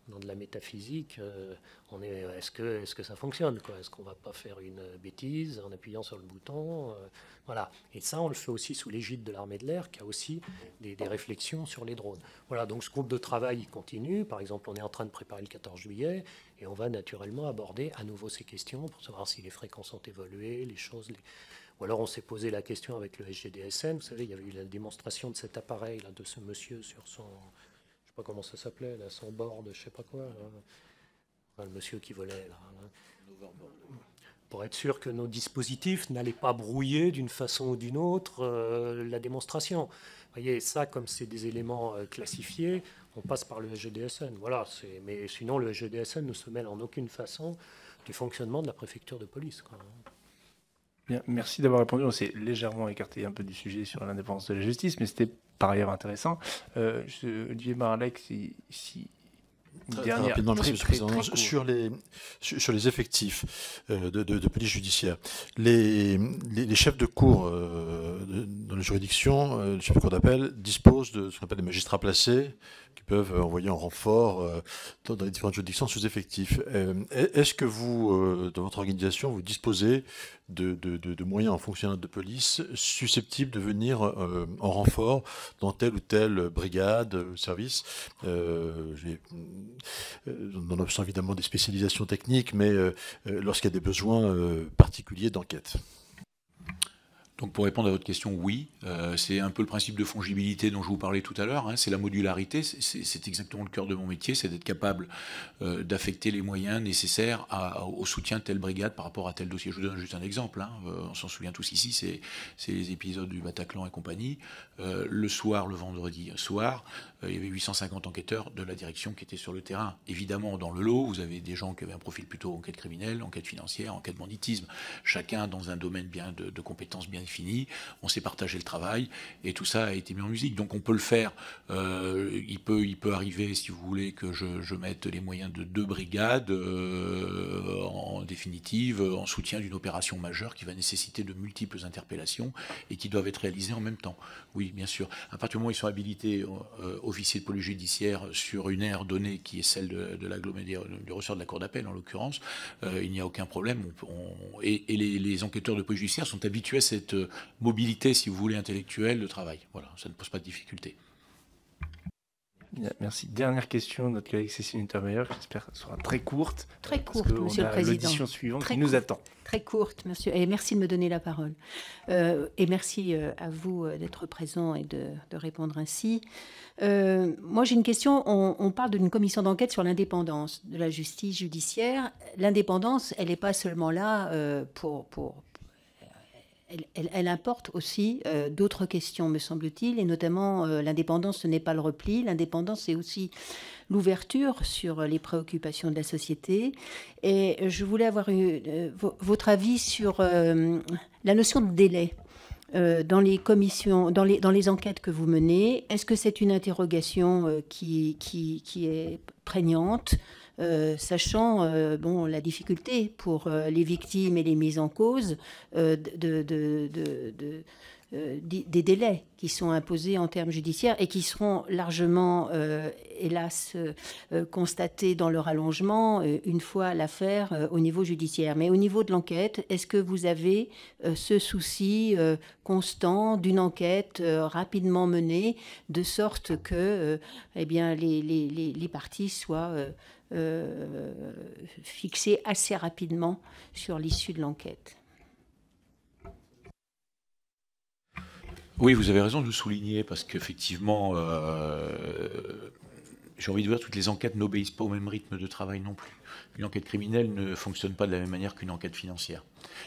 dans de la métaphysique, est-ce que ça fonctionne, quoi? Est-ce qu'on ne va pas faire une bêtise en appuyant sur le bouton? Voilà. Et ça, on le fait aussi sous l'égide de l'armée de l'air, qui a aussi des réflexions sur les drones. Voilà, donc ce groupe de travail il continue. Par exemple, on est en train de préparer le 14 juillet, et on va naturellement aborder à nouveau ces questions pour savoir si les fréquences ont évolué, les choses... Ou alors on s'est posé la question avec le SGDSN. Vous savez, il y avait eu la démonstration de cet appareil, là, de ce monsieur sur son... Je ne sais pas comment ça s'appelait, là, son board, je ne sais pas quoi. Là. Enfin, le monsieur qui volait, là. Pour être sûr que nos dispositifs n'allaient pas brouiller d'une façon ou d'une autre la démonstration. Vous voyez, ça, comme c'est des éléments classifiés, on passe par le SGDSN. Voilà, mais sinon, le SGDSN ne se mêle en aucune façon du fonctionnement de la préfecture de police, quoi. Bien, merci d'avoir répondu. On s'est légèrement écarté un peu du sujet sur l'indépendance de la justice, mais c'était par ailleurs intéressant. Olivier Marleix, Très rapidement, Monsieur le Président, sur les effectifs de police judiciaire, les chefs de cour dans les juridictions, les chefs de cour d'appel disposent de ce qu'on appelle des magistrats placés qui peuvent envoyer en renfort dans les différentes juridictions sous effectifs. Est-ce que vous, dans votre organisation, vous disposez de moyens en fonctionnaires de police susceptibles de venir en renfort dans telle ou telle brigade, service, nonobstant évidemment des spécialisations techniques, mais lorsqu'il y a des besoins particuliers d'enquête? Donc pour répondre à votre question, oui, c'est un peu le principe de fongibilité dont je vous parlais tout à l'heure, hein, c'est la modularité, c'est exactement le cœur de mon métier, c'est d'être capable d'affecter les moyens nécessaires au soutien de telle brigade par rapport à tel dossier. Je vous donne juste un exemple, hein, on s'en souvient tous ici, c'est les épisodes du Bataclan et compagnie. Le soir, le vendredi soir, il y avait 850 enquêteurs de la direction qui étaient sur le terrain. Évidemment, dans le lot, vous avez des gens qui avaient un profil plutôt enquête criminelle, enquête financière, enquête banditisme, chacun dans un domaine de compétences bien défini, on s'est partagé le travail et tout ça a été mis en musique. Donc on peut le faire. Il peut arriver, si vous voulez, que je mette les moyens de 2 brigades en définitive en soutien d'une opération majeure qui va nécessiter de multiples interpellations et qui doivent être réalisées en même temps. Oui, bien sûr. À partir du moment où ils sont habilités officiers de police judiciaire sur une aire donnée qui est celle du ressort de la cour d'appel en l'occurrence, il n'y a aucun problème. Et les enquêteurs de police judiciaire sont habitués à cette mobilité, si vous voulez, intellectuelle de travail. Voilà, ça ne pose pas de difficulté. Bien, merci. Dernière question, notre collègue Cécile Untermeyer, j'espère qu'elle sera très courte. Très courte, Monsieur le Président. L'audition suivante très qui nous attend. Très courte, monsieur. Et merci de me donner la parole. Et merci à vous d'être présent et de répondre ainsi. Moi, j'ai une question. On parle d'une commission d'enquête sur l'indépendance de la justice judiciaire. L'indépendance, elle n'est pas seulement là Elle importe aussi d'autres questions, me semble-t-il, et notamment l'indépendance, ce n'est pas le repli. L'indépendance, c'est aussi l'ouverture sur les préoccupations de la société. Et je voulais avoir votre avis sur la notion de délai. Dans les commissions, dans les enquêtes que vous menez, est-ce que c'est une interrogation qui est prégnante, sachant la difficulté pour les victimes et les mises en cause des délais qui sont imposés en termes judiciaires et qui seront largement, hélas, constatés dans leur allongement une fois l'affaire au niveau judiciaire. Mais au niveau de l'enquête, est-ce que vous avez ce souci constant d'une enquête rapidement menée, de sorte que les parties soient fixées assez rapidement sur l'issue de l'enquête? Oui, vous avez raison de le souligner, parce qu'effectivement, j'ai envie de dire, toutes les enquêtes n'obéissent pas au même rythme de travail non plus. Une enquête criminelle ne fonctionne pas de la même manière qu'une enquête financière.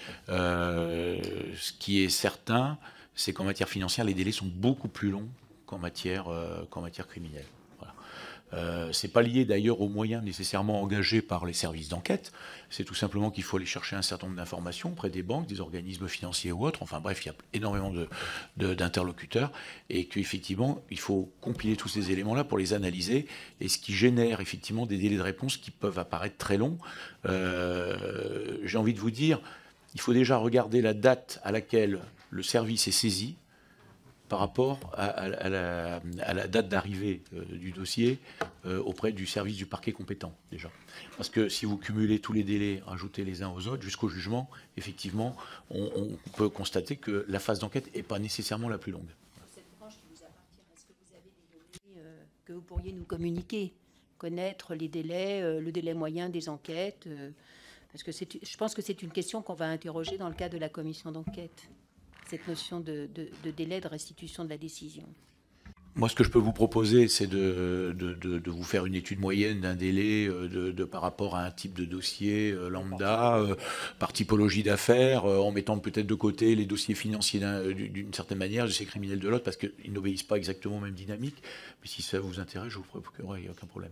Ce qui est certain, c'est qu'en matière financière, les délais sont beaucoup plus longs qu'en matière criminelle. Voilà. C'est pas lié d'ailleurs aux moyens nécessairement engagés par les services d'enquête. C'est tout simplement qu'il faut aller chercher un certain nombre d'informations auprès des banques, des organismes financiers ou autres. Enfin bref, il y a énormément d'interlocuteurs et qu'effectivement, il faut compiler tous ces éléments-là pour les analyser, et ce qui génère effectivement des délais de réponse qui peuvent apparaître très longs. J'ai envie de vous dire, il faut déjà regarder la date à laquelle le service est saisi par rapport à la date d'arrivée du dossier auprès du service du parquet compétent, déjà. Parce que si vous cumulez tous les délais, rajoutez les uns aux autres, jusqu'au jugement, effectivement, on peut constater que la phase d'enquête n'est pas nécessairement la plus longue. Cette branche qui vous appartient, est-ce que vous avez des données que vous pourriez nous communiquer? Connaître les délais, le délai moyen des enquêtes parce que je pense que c'est une question qu'on va interroger dans le cadre de la commission d'enquête, cette notion de délai de restitution de la décision. Moi, ce que je peux vous proposer, c'est de vous faire une étude moyenne d'un délai par rapport à un type de dossier lambda, par typologie d'affaires, en mettant peut-être de côté les dossiers financiers d'une certaine manière, les dossiers criminels de l'autre, parce qu'ils n'obéissent pas exactement aux mêmes dynamiques. Mais si ça vous intéresse, je vous procurerai, il n'y a aucun problème.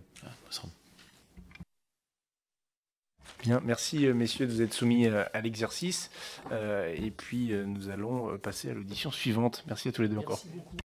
Bien, merci messieurs de vous être soumis à l'exercice. Et puis nous allons passer à l'audition suivante. Merci à tous les deux encore.